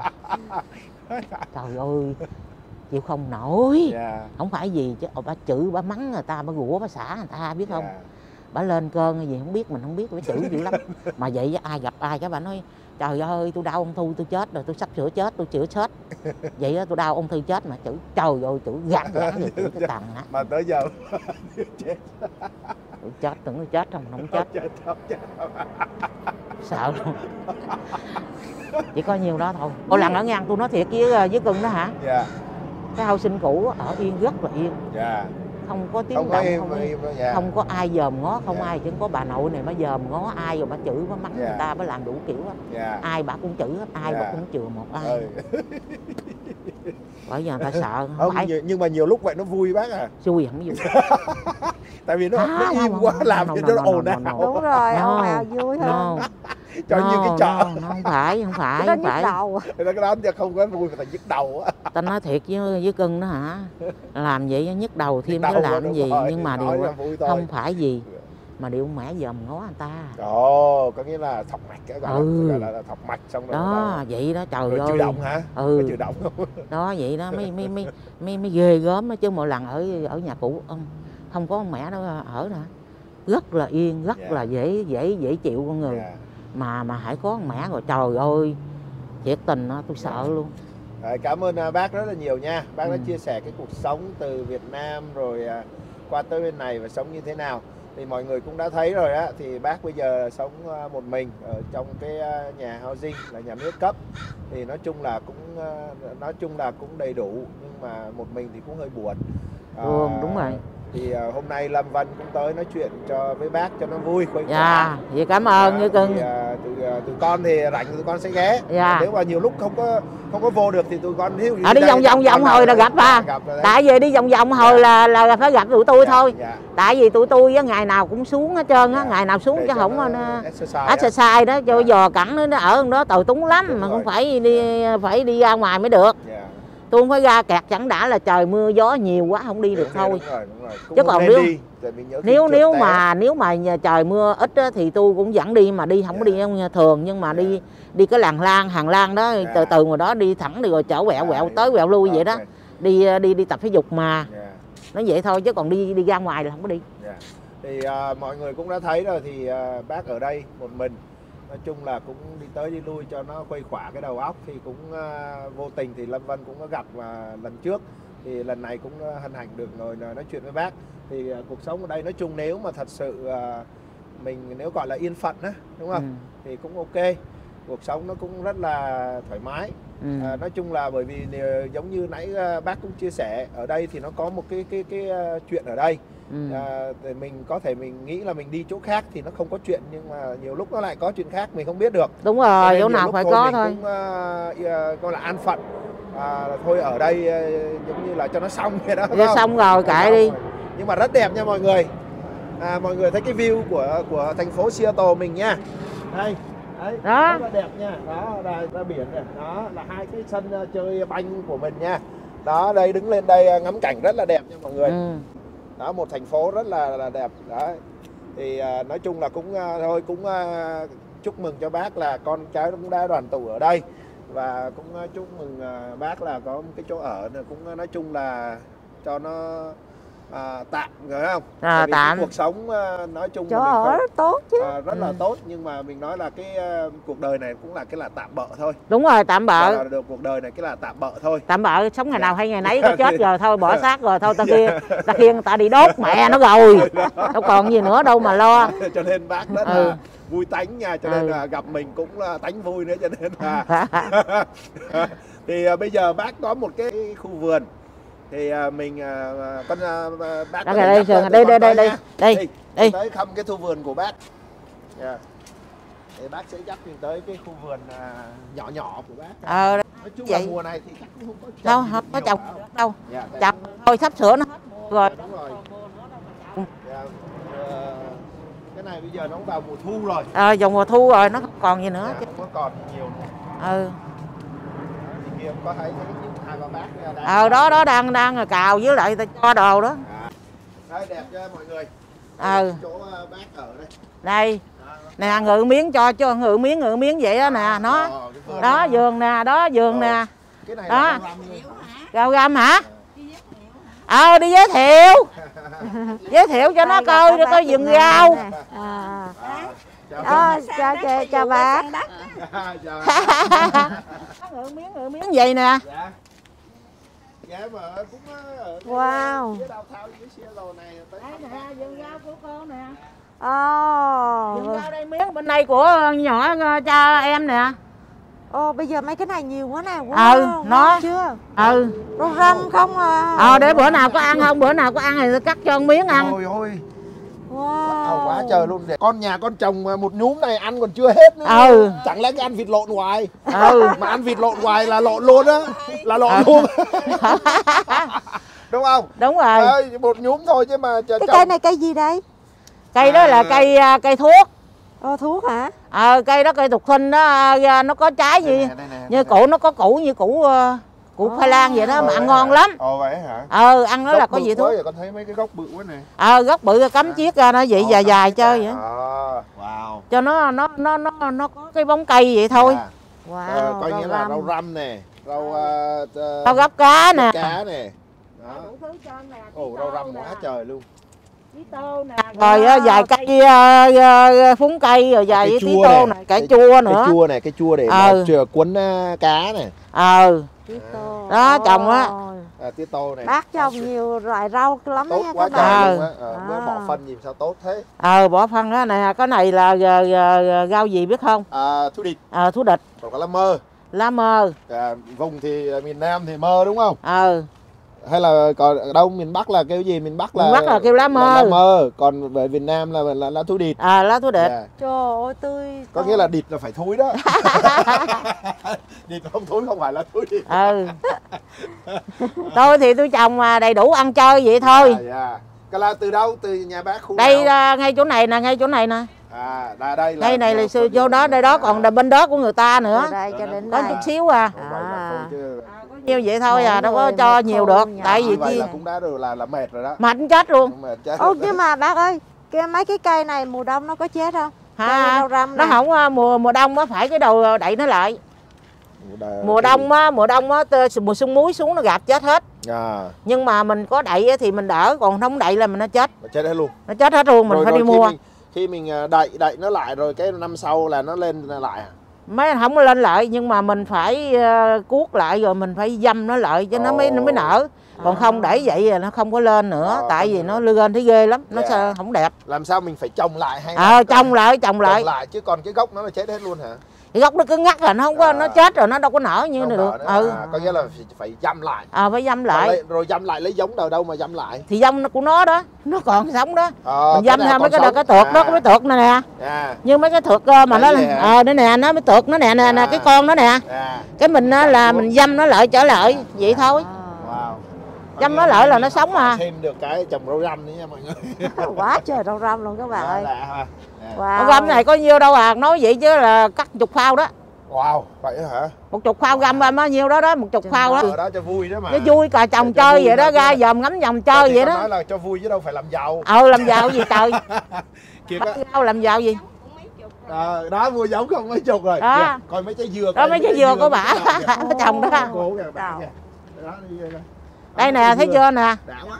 Trời ơi, chịu không nổi. Không phải gì chứ, bà chửi, bà mắng người ta, bà rủa, bà xả người ta biết không. Bà lên cơn hay gì không biết, mình không biết, bà chửi dữ lắm. Mà vậy ai gặp ai cái bà nói trời ơi tôi đau ung thư tôi chết rồi, tôi sắp sửa chết, tôi chữa chết. Vậy đó tôi đau ung thư chết mà chửi trời ơi chửi gạt rồi chửi cái tầng á. Mà tới giờ chết. Chết tưởng nó chết không chết. Sợ luôn. Chỉ có nhiêu đó thôi. Một lần ở ngang tôi nói thiệt với cưng đó hả? Cái house sinh cũ ở yên rất là yên. Không có tiếng động, không có ai dòm ngó, không ai, chỉ có bà nội này mới dòm ngó ai rồi bà chửi, bà mắng người ta, bà làm đủ kiểu á. Ai bà cũng chửi hết, ai bà cũng chừa một ai. Bởi giờ người ta sợ. Nhưng mà nhiều lúc vậy nó vui bác à. Vui không vui. Tại vì nó im quá làm cho nó ồn ào. Đúng rồi, ồn ào vui hơn. Cho như cái chợ. Nó không phải. Nó nhức đầu. Cái đó không có vui mà ta nhức đầu á. Ta nói thiệt với cưng đó hả, làm vậy nhức đầu thêm chứ làm gì. Nhưng mà điều không phải gì mà điều mẹ dòm ngó người ta. Có nghĩa là thọc mạch cái gọi là thọc mạch xong rồi đó vậy đó. Trời ơi chịu động hả? Chịu động không? Đó vậy đó mới ghê gớm đó chứ. Mỗi lần ở nhà cũ không có mẹ đó ở nữa, rất là yên, rất là dễ chịu con người. Mà hãy có mẹ rồi trời ơi thiệt tình đó, tôi sợ luôn. Cảm ơn bác rất là nhiều nha. Bác đã chia sẻ cái cuộc sống từ Việt Nam rồi qua tới bên này và sống như thế nào. Thì mọi người cũng đã thấy rồi á. Thì bác bây giờ sống một mình ở trong cái nhà housing là nhà nước cấp. Thì nói chung là cũng đầy đủ. Nhưng mà một mình thì cũng hơi buồn. Đúng rồi. Thì hôm nay Lâm Vân cũng tới nói chuyện với bác cho nó vui. Vậy cảm ơn như cưng. Tụi con thì rảnh tụi con sẽ ghé. Nếu mà nhiều lúc không có vô được thì tụi con đi vòng hồi là gặp ba. Tại vì đi vòng hồi là phải gặp tụi tôi thôi. Tại vì tụi tôi ngày nào cũng xuống hết trơn á, ngày nào xuống chứ không exercise đó cho dò cẳng nó ở đó tồi túng lắm mà không phải đi ra ngoài mới được. Tôi không phải ra kẹt chẳng đã là trời mưa gió nhiều quá không đi được thôi. Đúng rồi. Chứ còn nếu mà trời mưa ít á, thì tôi cũng dẫn đi mà đi không có đi thường, nhưng mà đi cái hàng lang đó từ ngoài đó đi thẳng đi rồi chở quẹo tới quẹo lui vậy đó. Đi tập thể dục mà. Nó vậy thôi chứ còn đi ra ngoài là không có đi. Thì mọi người cũng đã thấy rồi thì bác ở đây một mình. Nói chung là cũng đi tới đi lui cho nó khuây khỏa cái đầu óc. Thì cũng vô tình thì Lâm Vân cũng có gặp lần trước. Thì lần này cũng hân hạnh được ngồi nói chuyện với bác. Thì cuộc sống ở đây nói chung nếu mà thật sự mình nếu gọi là yên phận á, đúng không? Thì cũng ok. Cuộc sống nó cũng rất là thoải mái. Nói chung là bởi vì giống như nãy bác cũng chia sẻ, ở đây thì nó có một cái chuyện ở đây. Thì mình có thể mình nghĩ là mình đi chỗ khác thì nó không có chuyện, nhưng mà nhiều lúc nó lại có chuyện khác mình không biết được. Đúng rồi, chỗ nào phải có thôi. Cũng gọi là an phận. Thôi ở đây giống như là cho nó xong vậy đó. Xong rồi kệ đi. Nhưng mà rất đẹp nha mọi người. Mọi người thấy cái view của thành phố Seattle mình nha. Đây, Đấy, đó rất là đẹp nha. Đó ra biển này, đó là hai cái sân chơi banh của mình nha. Đó, đây đứng lên đây ngắm cảnh rất là đẹp nha mọi người. Đó, một thành phố rất là đẹp. Đấy. Thì nói chung là cũng thôi cũng chúc mừng cho bác là con cháu cũng đã đoàn tụ ở đây, và cũng chúc mừng bác là có một cái chỗ ở này, cũng nói chung là cho nó tạm rồi không? Tại vì tạm. Cuộc sống nói chung chỗ ở rất tốt chứ. Rất là tốt, nhưng mà mình nói là cái cuộc đời này cũng là cái là tạm bợ thôi. Đúng rồi, tạm bợ. Được cuộc đời này cái là tạm bợ thôi. Tạm bợ, sống ngày nào hay ngày nấy, có chết rồi thôi bỏ xác rồi thôi, ta kia người ta đi đốt mẹ nó rồi, đâu còn gì nữa đâu mà lo. Cho nên bác rất là vui tánh nha, cho nên là gặp mình cũng là tánh vui nữa, cho nên là thì bây giờ bác có một cái khu vườn thì mình bác có đây đây tới thăm cái khu vườn của bác. Thì bác sẽ dắt mình tới cái khu vườn nhỏ nhỏ của bác. Nói chung là mùa này thì chắc cũng không có trồng đâu. Chặt thôi, sắp sửa nó hết rồi. Đúng rồi. Cái này bây giờ nó cũng vào mùa thu rồi. Vào mùa thu rồi, nó không còn gì nữa. Không có còn nhiều nữa. Thì kia có thấy hai ba bác đó đang cào với lại ta cho đồ đó. Đây đẹp cho mọi người. Chỗ bác ở đây. Đây nè, ngự miếng cho ngự miếng vậy đó nè, nó đó vườn nè, đó vườn nè. Cái này đó là rau răm hả? Đi giới thiệu cho nó coi cho coi vườn rau. Chào bác. Ngự miếng vậy nè. Wow. Vườn rau của cô nè. Vườn rau đây miếng bên đây của nhỏ cha em nè. Bây giờ mấy cái này nhiều quá nè. Wow, nó chưa? Rau răm không à? Để bữa nào có ăn không? Bữa nào có ăn thì tôi cắt cho một miếng ăn. Ôi ôi. Wow. Quá trời luôn. Con nhà con trồng một nhúm này ăn còn chưa hết nữa. Chẳng lẽ cái ăn vịt lộn hoài. Mà ăn vịt lộn hoài là lộn luôn á. Là lộn luôn. Đúng không? Đúng rồi. Một nhúm thôi chứ mà cái cây này cây gì đây? Cây đó là cây thuốc. Thuốc hả? Cây đó cây tục sinh đó, nó có trái gì như củ, nó có củ như củ khoai lang vậy đó, mà ăn ngon lắm. Vậy hả? Ăn nó là có gì thuốc. Con thấy mấy cái gốc bự quá nè. Gốc bự cắm chiếc ra nó vậy dài chơi vậy. Wow. Cho nó có cái bóng cây vậy thôi. Wow. Coi như là rau răm nè, rau gấp cá nè. Rau răm quá trời luôn. Rồi vài cây phúng cây, rồi vài tí tô này, cải chua nữa. Cái chua để cuốn cá này. Đó trồng á. Tía tô này. Bác trồng nhiều loại rau lắm tốt nha quá các bạn. Mới bỏ phân gì sao tốt thế. Bỏ phân á nè, cái này là rau gì biết không? Thú địch. Thú địch. Còn có lá mơ. Lá mơ. Vùng thì miền Nam thì mơ đúng không? Hay là còn đâu miền Bắc là kêu gì? Miền Bắc là kêu lá mơ. Lá mơ, còn về Việt Nam là lá thú địch. Lá thú địch. Trời ơi tươi. Có nghĩa là địch là phải thúi đó. Địch không thúi không phải là thúi địch. Tôi thì tôi trồng đầy đủ ăn chơi vậy thôi. Cái là từ đâu? Từ nhà bác khu đây nào? Ngay chỗ này nè, ngay chỗ này nè. Đây là đây này là vô đó, đây đó, còn bên đó của người ta nữa. Đây cho đến có đây. chút xíu có nhiêu vậy thôi đâu có cho nhiều được. Tại vì vậy là cũng đã được là mệt rồi đó. Mệt chết luôn. Nhưng mà bác ơi, mấy cái cây này mùa đông nó có chết không? Nó không, mùa đông á phải cái đầu đậy nó lại. Mùa đông á mùa sương muối xuống nó gạt chết hết. Nhưng mà mình có đậy thì mình đỡ, còn không đậy là mình nó chết. Chết hết luôn. Nó chết hết luôn, mình phải đi mua. Khi mình đậy nó lại rồi cái năm sau là nó lên lại à? Mấy không lên lại, nhưng mà mình phải cuốc lại rồi mình phải dăm nó lại cho nó mới nở. Còn không để vậy là nó không có lên nữa. Tại vì nó lên thấy ghê lắm, nó không đẹp. Làm sao mình phải trồng lại hay trồng lại chứ còn cái gốc nó là chết hết luôn hả? Cái gốc nó cứ ngắt rồi, nó không có, nó chết rồi nó đâu có nở như này được. Có nghĩa là phải dăm lại. Phải dăm lại. Rồi dăm lại lấy giống đâu mà dăm lại? Thì dăm của nó đó, nó còn sống đó. Mình dăm theo mấy cái tược đó, cái tược này nè. Như mấy cái tược mà nó đây nè, nó mới tược nó nè, cái con nó nè. Cái mình là mình dăm nó lại trở lại vậy thôi. Dăm nó lại là nó sống mà. Thêm được cái trồng rau răm nữa nha mọi người. Quá trời rau răm luôn các bạn ơi. Con găm này có nhiêu đâu à, nói vậy chứ là cắt chục phao đó. Wow, vậy hả? 10 phao găm bao nhiêu đó đó, 10 phao đó. Ở đó cho vui đó mà. Nó vui cả chồng chơi vậy đó, ra dòm ngắm dòng chơi vậy đó. Nói là cho vui chứ đâu phải làm giàu. Làm giàu gì trời. Đâu làm giàu gì. Đó mua giống không mấy chục rồi. Đó. Coi mấy trái dừa. Đó mấy trái dừa của bả trồng đó. Đây nè, thấy chưa nè.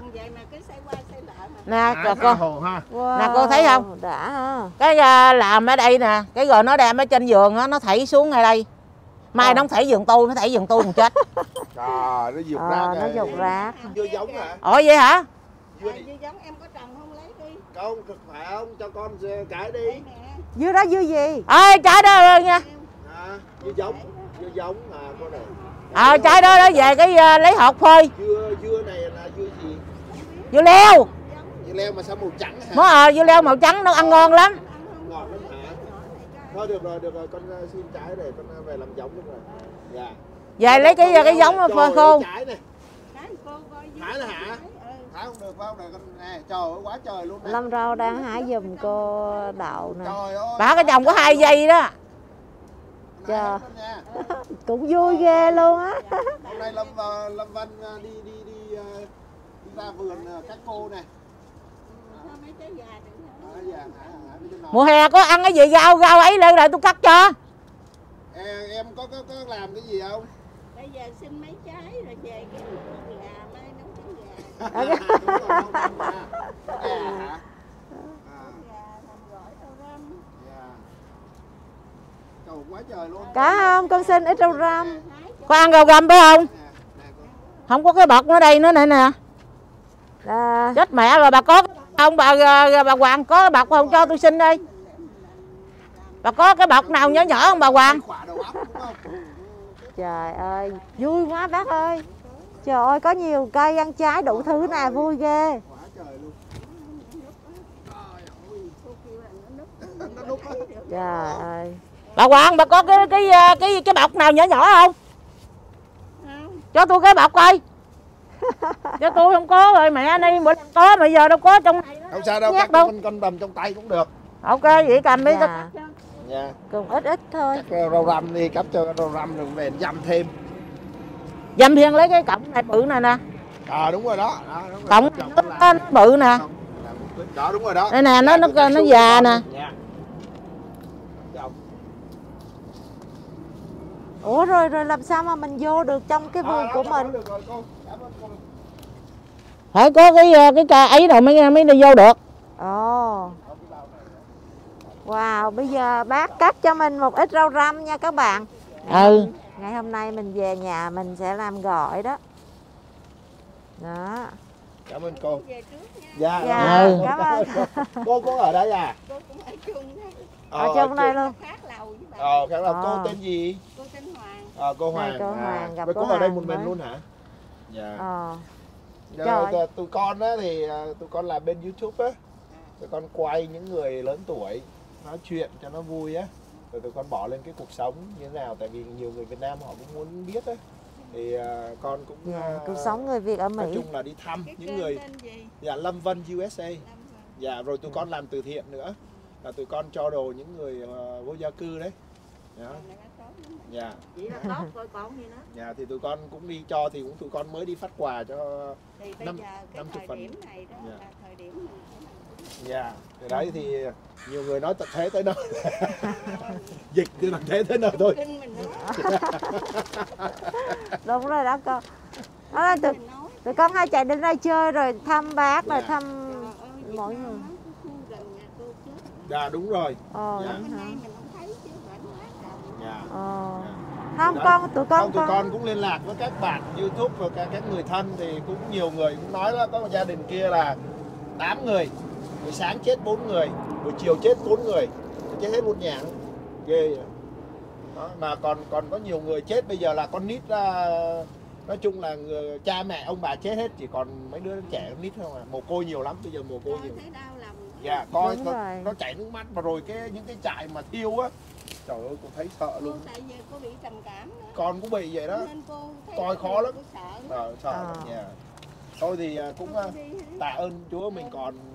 Nè cô. Nè cô thấy không? Đã. Cái làm ở đây nè, cái rồi nó đem ở trên giường á, nó thảy xuống ngay đây. Mai nó không thảy giường tôi, nó thảy giường tôi còn chết. Nó dục rác. Nó dục rác. Dưa giống hả? Vậy hả? Dưa giống em có trồng không, lấy đi. Không, phải không? Cho con cái đi. Dưa đó dưa gì? Trái đó nha. Dưa giống con này. Trái đó về cái lấy hột phơi. Dưa này là dưa gì? Dưa leo. Dưa leo mà sao màu trắng hả? Dưa leo màu trắng nó ăn ngon lắm. Ngọt lắm hả? Thôi được rồi, con xin trái để con về làm giống luôn rồi. Dạ. Về lấy cái giống phơi khô. Trái này. Thái nè hả? Thái không được, con nè, trời ơi quá trời luôn nè. Lâm Rau đang hái giùm cô đậu nè. Trời ơi. Bả cái trồng có 2 giây đó. Trời. Cũng vui ghê luôn á. Hôm nay Lâm Văn đi ra vườn các cô nè. Mùa hè có ăn cái gì rau ấy lên rồi tôi cắt cho. Em có làm cái gì không? Bây giờ xin mấy trái rồi về cái gà mai nấu trứng gà. Hả? Trời quá trời luôn. Có không? Con xin ít rau răm. Có ăn rau răm phải không? Không có cái bọt nữa đây nữa nè. Chết mẹ rồi, bà có không bà Hoàng có cái bọc không, cho tôi xin đi. Bà có cái bọc nào nhỏ nhỏ không bà Hoàng? Trời ơi, vui quá bác ơi. Trời ơi, có nhiều cây ăn trái đủ thứ nè, vui ghê. Trời ơi. Bà Hoàng, bà có cái bọc nào nhỏ nhỏ không? Cho tôi cái bọc coi. Cho tôi không có rồi mẹ đi, bữa nay có bây giờ đâu có trong này. Không sao đâu, các con cầm trong tay cũng được. Ok, vậy cầm đi. Dạ. Cùng ít thôi. Cắt rau răm đi, cắt cho rau răm rồi về dăm thêm. Dăm thêm lấy cái cọng này bự này nè. Đúng rồi đó. Cọng nó bự nè. Đó đúng rồi đó. Đây nè, nó già nè. Ủa rồi làm sao mà mình vô được trong cái vườn của mình? Phải có cái ca ấy rồi mới đi vô được. Wow, bây giờ bác cắt cho mình một ít rau răm nha các bạn. Ngày hôm nay mình về nhà mình sẽ làm gỏi đó. Đó. Cảm ơn cô. Dạ, cảm ơn. Cô có ở đây à? Cô cũng ở chung đó. Ở chung đây luôn. Khác lầu với bà. Cô tên gì? Cô tên Hoàng. Cô Hoàng. Cô Hoàng gặp cô cô ở đây Hoàng một mình mới. luôn hả? Dạ. Trời. Tụi con á thì tụi con làm bên YouTube á. Tụi con quay những người lớn tuổi nói chuyện cho nó vui á. Rồi tụi con bỏ lên cái cuộc sống như thế nào, tại vì nhiều người Việt Nam họ cũng muốn biết á. Thì con cũng cuộc sống người Việt ở Mỹ. nói chung là đi thăm những người. Dạ, Lâm Vân USA. Dạ, rồi tụi con làm từ thiện nữa. Là tụi con cho đồ những người vô gia cư đấy. Dạ. Vậy là tốt rồi còn gì nữa. Dạ, thì tụi con cũng đi cho, thì cũng tụi con mới đi phát quà cho thì bây 50 giờ cái thời phần. điểm này đó là thời điểm mình dạ, thì đấy thì nhiều người nói tận thế tới nơi. Dịch thì tận thế tới nơi thôi. Đúng rồi đó con. Tụi con hay chạy đến đây chơi rồi thăm bác rồi thăm mọi người. Dạ đúng rồi. Dạ. Dạ. Không con, tụi con cũng liên lạc với các bạn YouTube và các người thân, thì cũng nhiều người cũng nói là có một gia đình kia là 8 người, buổi sáng chết 4 người, buổi chiều chết 4 người, chết hết một nhà, ghê vậy. Đó, mà còn có nhiều người chết bây giờ là con nít ra, nói chung là cha mẹ ông bà chết hết, chỉ còn mấy đứa trẻ con nít không à, mồ côi nhiều lắm, bây giờ mồ côi nhiều. Dạ, coi nó chảy nước mắt, và rồi những cái trại mà thiêu á, trời ơi cô thấy sợ luôn. Tại vì cô bị trầm cảm đó. Con cũng bị vậy đó. Nên cô coi khó lắm. Sợ. Sợ. Thôi thì cũng tạ ơn Chúa mình còn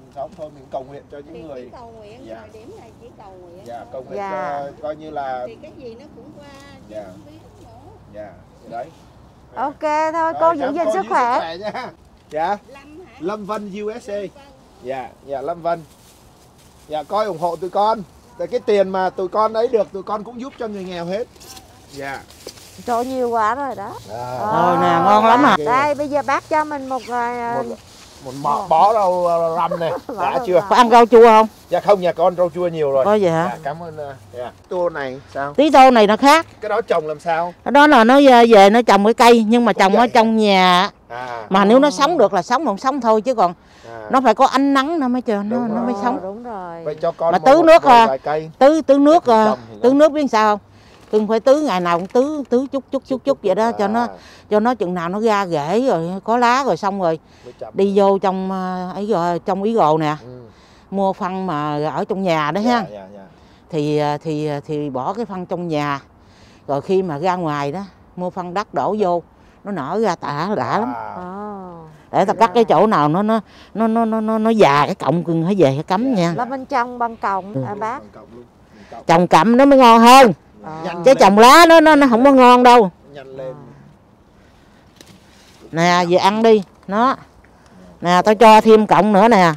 sống thôi, mình cầu nguyện cho thì những người. chỉ cầu nguyện, Dạ. thời điểm này chỉ cầu nguyện. Dạ, cầu nguyện Dạ. cho coi như là. Thì cái gì nó cũng qua, chứ Dạ. không biết nữa. Dạ, đấy. Ok thôi, cô Rồi, giữ cảm gìn cô sức giữ khỏe. nha. Dạ. Lâm hả? Lâm Vân USA. Vân. Dạ, dạ Lâm Vân. Dạ, coi ủng hộ tụi con. Tại cái tiền mà tụi con ấy được, tụi con cũng giúp cho người nghèo hết. Dạ. Trời nhiều quá rồi đó. Rồi nè, ngon lắm à. Đây bây giờ bác cho mình một Một bó rau răm này, đã chưa? Có ăn rau chua không? Dạ không, nhà con rau chua nhiều rồi. Có vậy hả? Dạ, cảm ơn. Dạ. Tô này sao? Tí tô này nó khác. Cái đó trồng làm sao? Đó là nó về nó trồng cái cây, nhưng mà trồng ở vậy trong nhà. À. Mà nếu nó sống được là sống, không sống thôi, chứ còn nó phải có ánh nắng nó mới chờ nó Đúng mới rồi. sống. Đúng rồi. Vậy cho con Mà tưới nước vài cây. tưới nước Trồng thì tưới nước biết sao không? Đừng phải tưới ngày nào cũng tưới chút vậy đó, cho nó chừng nào nó ra rễ rồi có lá rồi xong rồi đi vô trong ấy rồi trong ý gồ nè, mua phân mà ở trong nhà đó ha. Thì bỏ cái phân trong nhà, rồi khi mà ra ngoài đó mua phân đất đổ vô, nó nở ra đã lắm. Để ta cắt cái chỗ nào nó già cái cọng cưng phải về cái cắm nha. Là bên trong bằng cọng bác. Trồng cặm nó mới ngon hơn. Chứ trồng lá nó không có ngon đâu. Nhanh lên. Nè, về ăn đi. Nó. Nè, tao cho thêm cọng nữa nè.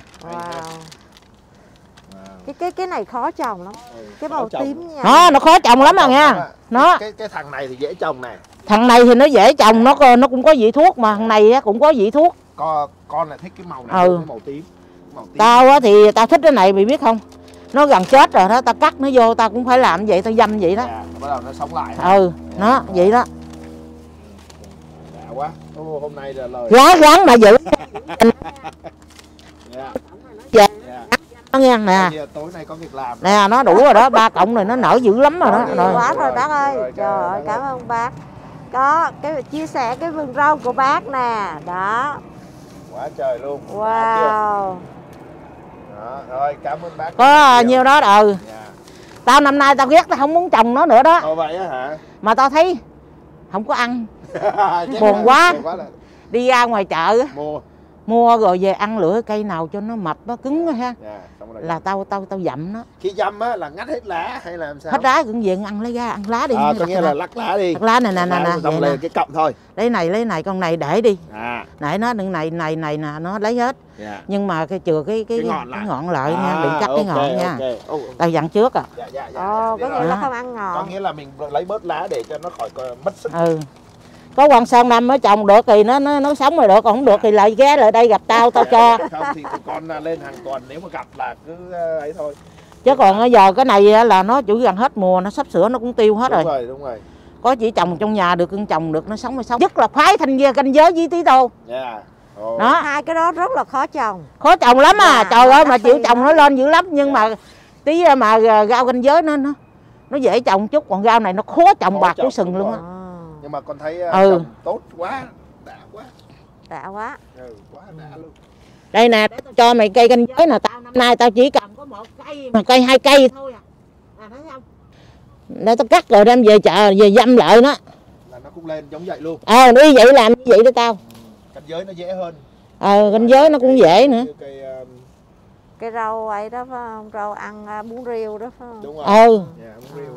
Cái này khó trồng lắm. Cái màu tím nha. Nó khó trồng lắm à nha. Nó. Cái thằng này thì dễ trồng này. Thằng này thì nó dễ trồng, nó cũng có vị thuốc mà thằng này cũng có vị thuốc. Con lại thích cái màu này, cái màu tím. Tao thì tao thích cái này mày biết không? Nó gần chết rồi đó, tao cắt nó vô tao cũng phải làm vậy, tao dăm vậy đó. Dạ, bắt đầu nó sống lại. Nó vậy đó. Đã quá. Hôm nay là lời. Ráng mà giữ. Dạ. Nó nghe nè. Tối nay có việc làm. Nè, nó đủ rồi đó, 3 cọng này nó nở dữ lắm rồi đó. Nhiều quá rồi bác ơi. Trời ơi, cảm ơn bác. Có cái chia sẻ cái vườn rau của bác nè, đó. Quá trời luôn. Wow. Đó, rồi cảm ơn bác. Có nhiêu đó Tao năm nay tao ghét, tao không muốn trồng nó nữa đó. Vậy á hả? Mà tao thấy không có ăn. Buồn quá. Đi ra ngoài chợ mua rồi về ăn lựa cây nào cho nó mập nó cứng đó ha. Là tao dặm nó. Khi dăm á là ngắt hết lá hay là làm sao? Hết lá cũng về ăn lấy ra ăn lá đi. Có nghĩa là lắc lá đi. Lắc lá này nè. Xong lên cái cọng thôi. Lấy này con này để đi. Nãy nó đừng này nè nó lấy hết. Nhưng mà cái chừa cái ngọn lại nha, đừng cắt cái ngọn nha. Tao dặn trước à. Có nghĩa là không ăn ngọn. Có nghĩa là mình lấy bớt lá để cho nó khỏi mất sức. Có quan sang năm mới trồng được thì nó sống rồi được, còn không được thì lại ghé lại đây gặp tao cho. Không thì tụi con lên hàng tuần, nếu mà gặp là cứ ấy thôi. Chứ còn giờ cái này là nó chỉ gần hết mùa, nó sắp sửa nó cũng tiêu hết rồi. Đúng rồi. Có chỉ trồng trong nhà được, cưng trồng được nó sống mới sống. Nhất là phái thanh canh giới với tí tô. Đó, hai cái đó rất là khó trồng. Khó trồng lắm à. Trời ơi mà chịu trồng nó lên dữ lắm, nhưng mà tí mà rau canh giới nó dễ trồng chút, còn rau này nó khó trồng bạc của sừng luôn á. Nhưng mà con thấy trồng tốt quá, đã quá. Quá đã luôn. Đây nè, để tao cho mày cây canh giới nè, tao năm nay tao chỉ cầm có 1 cây mà cây 2 cây thôi à. Thấy không? Để tao cắt rồi đem về chợ về dăm lại nó. Là nó cũng lên giống vậy luôn. Đi vậy làm như vậy đó tao. Canh giới nó dễ hơn. Canh giới nó cũng dễ nữa. Cái rau ấy đó phải không? Rau ăn bún riêu đó phải không? Đúng rồi. Bún riêu.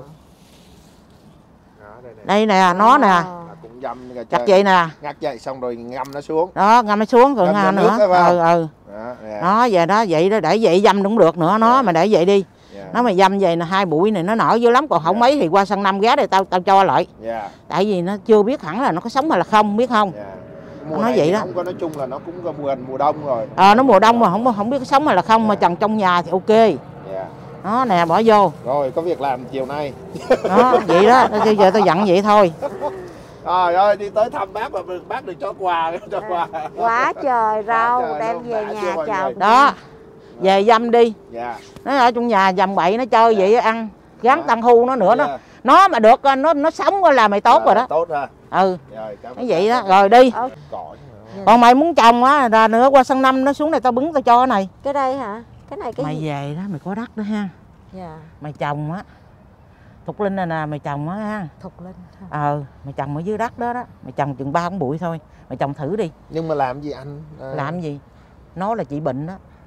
Đây nè, nó nè. Cũng dăm chặt vậy nè. Ngắt vậy xong rồi ngâm nó xuống. Đó, ngâm nó xuống rồi ngâm nữa. Nó về đó vậy đó, để vậy dăm cũng được nữa nó, mà để vậy đi. Nó mà dăm vậy là 2 bụi này nó nở dữ lắm, còn không mấy thì qua sang năm ghé đây tao cho lại. Tại vì nó chưa biết hẳn là nó có sống hay là không, biết không? Mùa này vậy đó. Không có, nói chung là nó cũng gần mùa đông rồi. Nó mùa đông mà không biết có sống hay là không, mà trồng trong nhà thì ok. Đó nè, bỏ vô. Rồi có việc làm chiều nay. Đó, vậy đó, giờ tao dặn vậy thôi. Trời ơi, đi tới thăm bác mà bác đừng cho quà. Quá trời rau đem về nhà trồng. Đó, về dăm đi. Nó ở trong nhà dầm bậy nó chơi vậy ăn. Gắn tăng thu nó nữa đó. Nó mà được nó sống là mày tốt rồi đó. Tốt ha. Cái vậy đó, rồi đi. Còn mày muốn trồng á, ra nữa qua sang năm nó xuống này tao bứng tao cho cái này. Cái đây hả? Cái này cái mày gì? Về đó mày có đất đó ha. Mày trồng á. Thục Linh này nè, mày trồng á ha. Thục Linh. Mày trồng ở dưới đất đó đó. Mày trồng chừng 3 bụi thôi. Mày trồng thử đi. Nhưng mà làm gì anh? Làm gì? Nó là trị bệnh đó.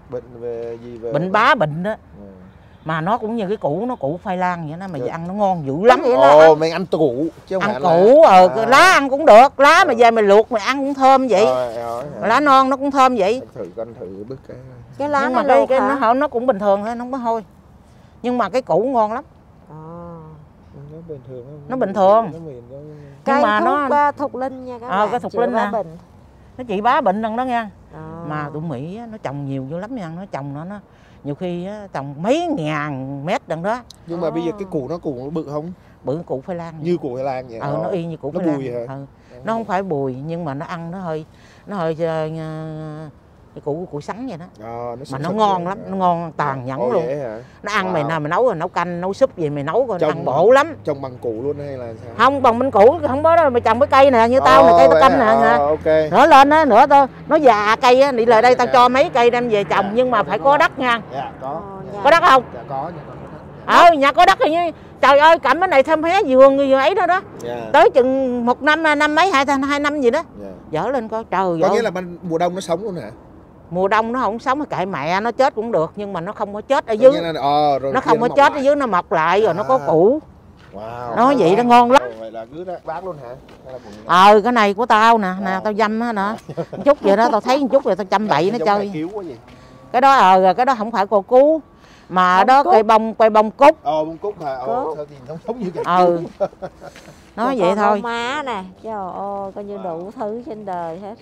Bệnh về gì về? Bệnh bá bệnh đó. Mà nó cũng như cái củ, nó củ khoai lang vậy đó, mà ăn nó ngon dữ lắm. Ồ, mình ăn củ chứ không ăn củ, lá ăn cũng được, lá mà về mày luộc mày ăn cũng thơm vậy. Lá non nó cũng thơm vậy. Con thử bứt cái lá nhưng nó mà nó cũng bình thường thôi, nó không có hôi. Nhưng mà cái củ ngon lắm. Nó bình thường không? Nó bình thường. Cây mà nó thục linh nha các bạn. Cái thục linh nè. Nó trị bá bệnh lần đó nha. Mà tụi Mỹ nó trồng nhiều dữ lắm nha, nó trồng nó nhiều khi trồng mấy ngàn mét đằng đó. Nhưng mà bây giờ cái củ nó bự không? Bự củ khoai lang. Như củ khoai lang vậy. Nó y như củ khoai lang. Bùi hả? Nó không phải bùi nhưng mà nó ăn nó hơi cái củ sắn vậy đó. Mà nó ngon lắm, nó ngon tàn nhẫn luôn. Nó ăn mày nào mày nấu rồi nấu canh, nấu súp gì mày nấu coi ăn bổ lắm. Trồng bằng củ luôn hay là sao? Không, bằng bên củ không có đâu, mày trồng cái cây nè như tao này, cây tao canh nè. Nữa lên á, nữa nó già cây á, đi lại đây tao cho mấy cây đem về trồng nhưng mà phải có đất nha. Dạ, có. Có đất không? Dạ có. Nhà có đất thì như trời ơi, cạnh cái này thêm hé vườn ấy đó đó. Tới chừng 1 năm, năm mấy 2 năm gì đó. Dở lên coi trời. Có nghĩa là mùa đông nó sống luôn hả? Mùa đông nó không sống, kệ mẹ nó chết cũng được nhưng mà nó không có chết ở dưới. Nó không có chết ở dưới, nó mọc lại rồi nó có củ. Nó vậy nó ngon lắm. Vậy là cứ bác luôn hả? Cái này của tao nè, tao dăm á nè. Chút vậy đó, tao thấy một chút rồi tao chăm bậy nó chơi. Cái đó không phải cô cứu. Mà đó cây bông cúc. Bông cúc hả? Sao thì nó giống như cây cúc. Nó vậy thôi. Má nè, trời ơi, coi như đủ thứ trên đời hết.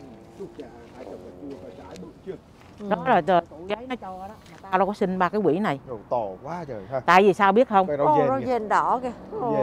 Đó là gái nó cho đó. Mà tao đâu có xin 3 cái quỷ này. To quá trời ha. Tại vì sao biết không? Rau dền đỏ kìa.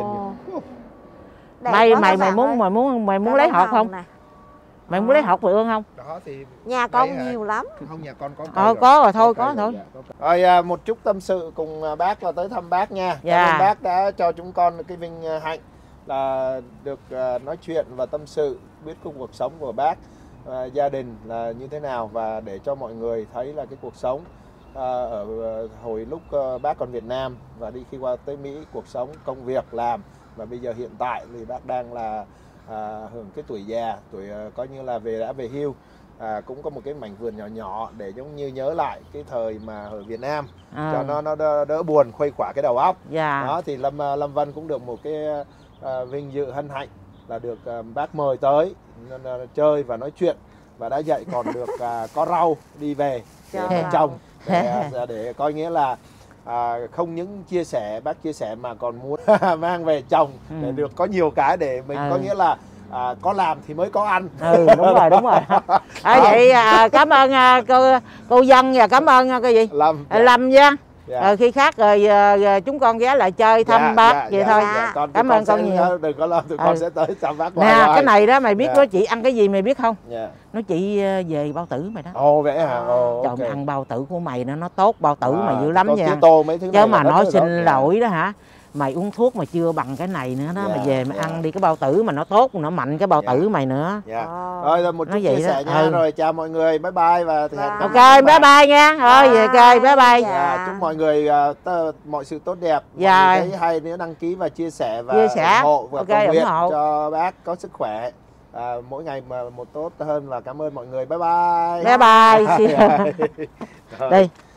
Mày muốn lấy hột không? Mày muốn lấy hột mày ương không? Đó thì nhà con nhiều lắm. Không, nhà con có có rồi thôi, có thôi. Rồi một chút tâm sự cùng bác là tới thăm bác nha. Cảm ơn bác đã cho chúng con cái vinh hạnh là được nói chuyện và tâm sự, biết cuộc sống của bác, gia đình là như thế nào, và để cho mọi người thấy là cái cuộc sống ở hồi lúc bác còn Việt Nam và đi khi qua tới Mỹ, cuộc sống, công việc làm, và bây giờ hiện tại thì bác đang là hưởng cái tuổi già, tuổi coi như là đã về hưu, cũng có một cái mảnh vườn nhỏ nhỏ để giống như nhớ lại cái thời mà ở Việt Nam cho nó đỡ buồn, khuây khỏa cái đầu óc. Đó thì Lâm Vân cũng được một cái vinh dự hân hạnh là được bác mời tới chơi và nói chuyện, và đã dạy còn được có rau đi về để trồng để coi nghĩa là không những chia sẻ, bác chia sẻ mà còn muốn mang về trồng để được có nhiều cái để mình có nghĩa là có làm thì mới có ăn. Đúng rồi. Vậy cảm ơn cô Dân và cảm ơn cái gì Lâm nha. Khi khác rồi chúng con ghé lại chơi thăm bác vậy thôi. Cảm ơn con nhiều. Đừng có lo, tụi con sẽ tới thăm bác. Nè, cái này đó mày biết đó, chị ăn cái gì mày biết không? Nó chị về bao tử mày đó. Vậy hả? Trời, ăn bao tử của mày nó tốt, bao tử mày dữ lắm nha. Chứ mà nói xin lỗi đó hả, mày uống thuốc mà chưa bằng cái này nữa đó, mày về mày ăn đi, cái bao tử mà nó tốt, nó mạnh cái bao tử mày nữa. Rồi một chút chia sẻ nha. Rồi chào mọi người, bye bye và ok, bye bye nha. Rồi ok, bye bye. Chúc mọi người mọi sự tốt đẹp. Thấy hay nếu đăng ký và chia sẻ và ủng hộ và cầu nguyện cho bác có sức khỏe mỗi ngày mà một tốt hơn, và cảm ơn mọi người. Bye bye. Bye bye. Đi.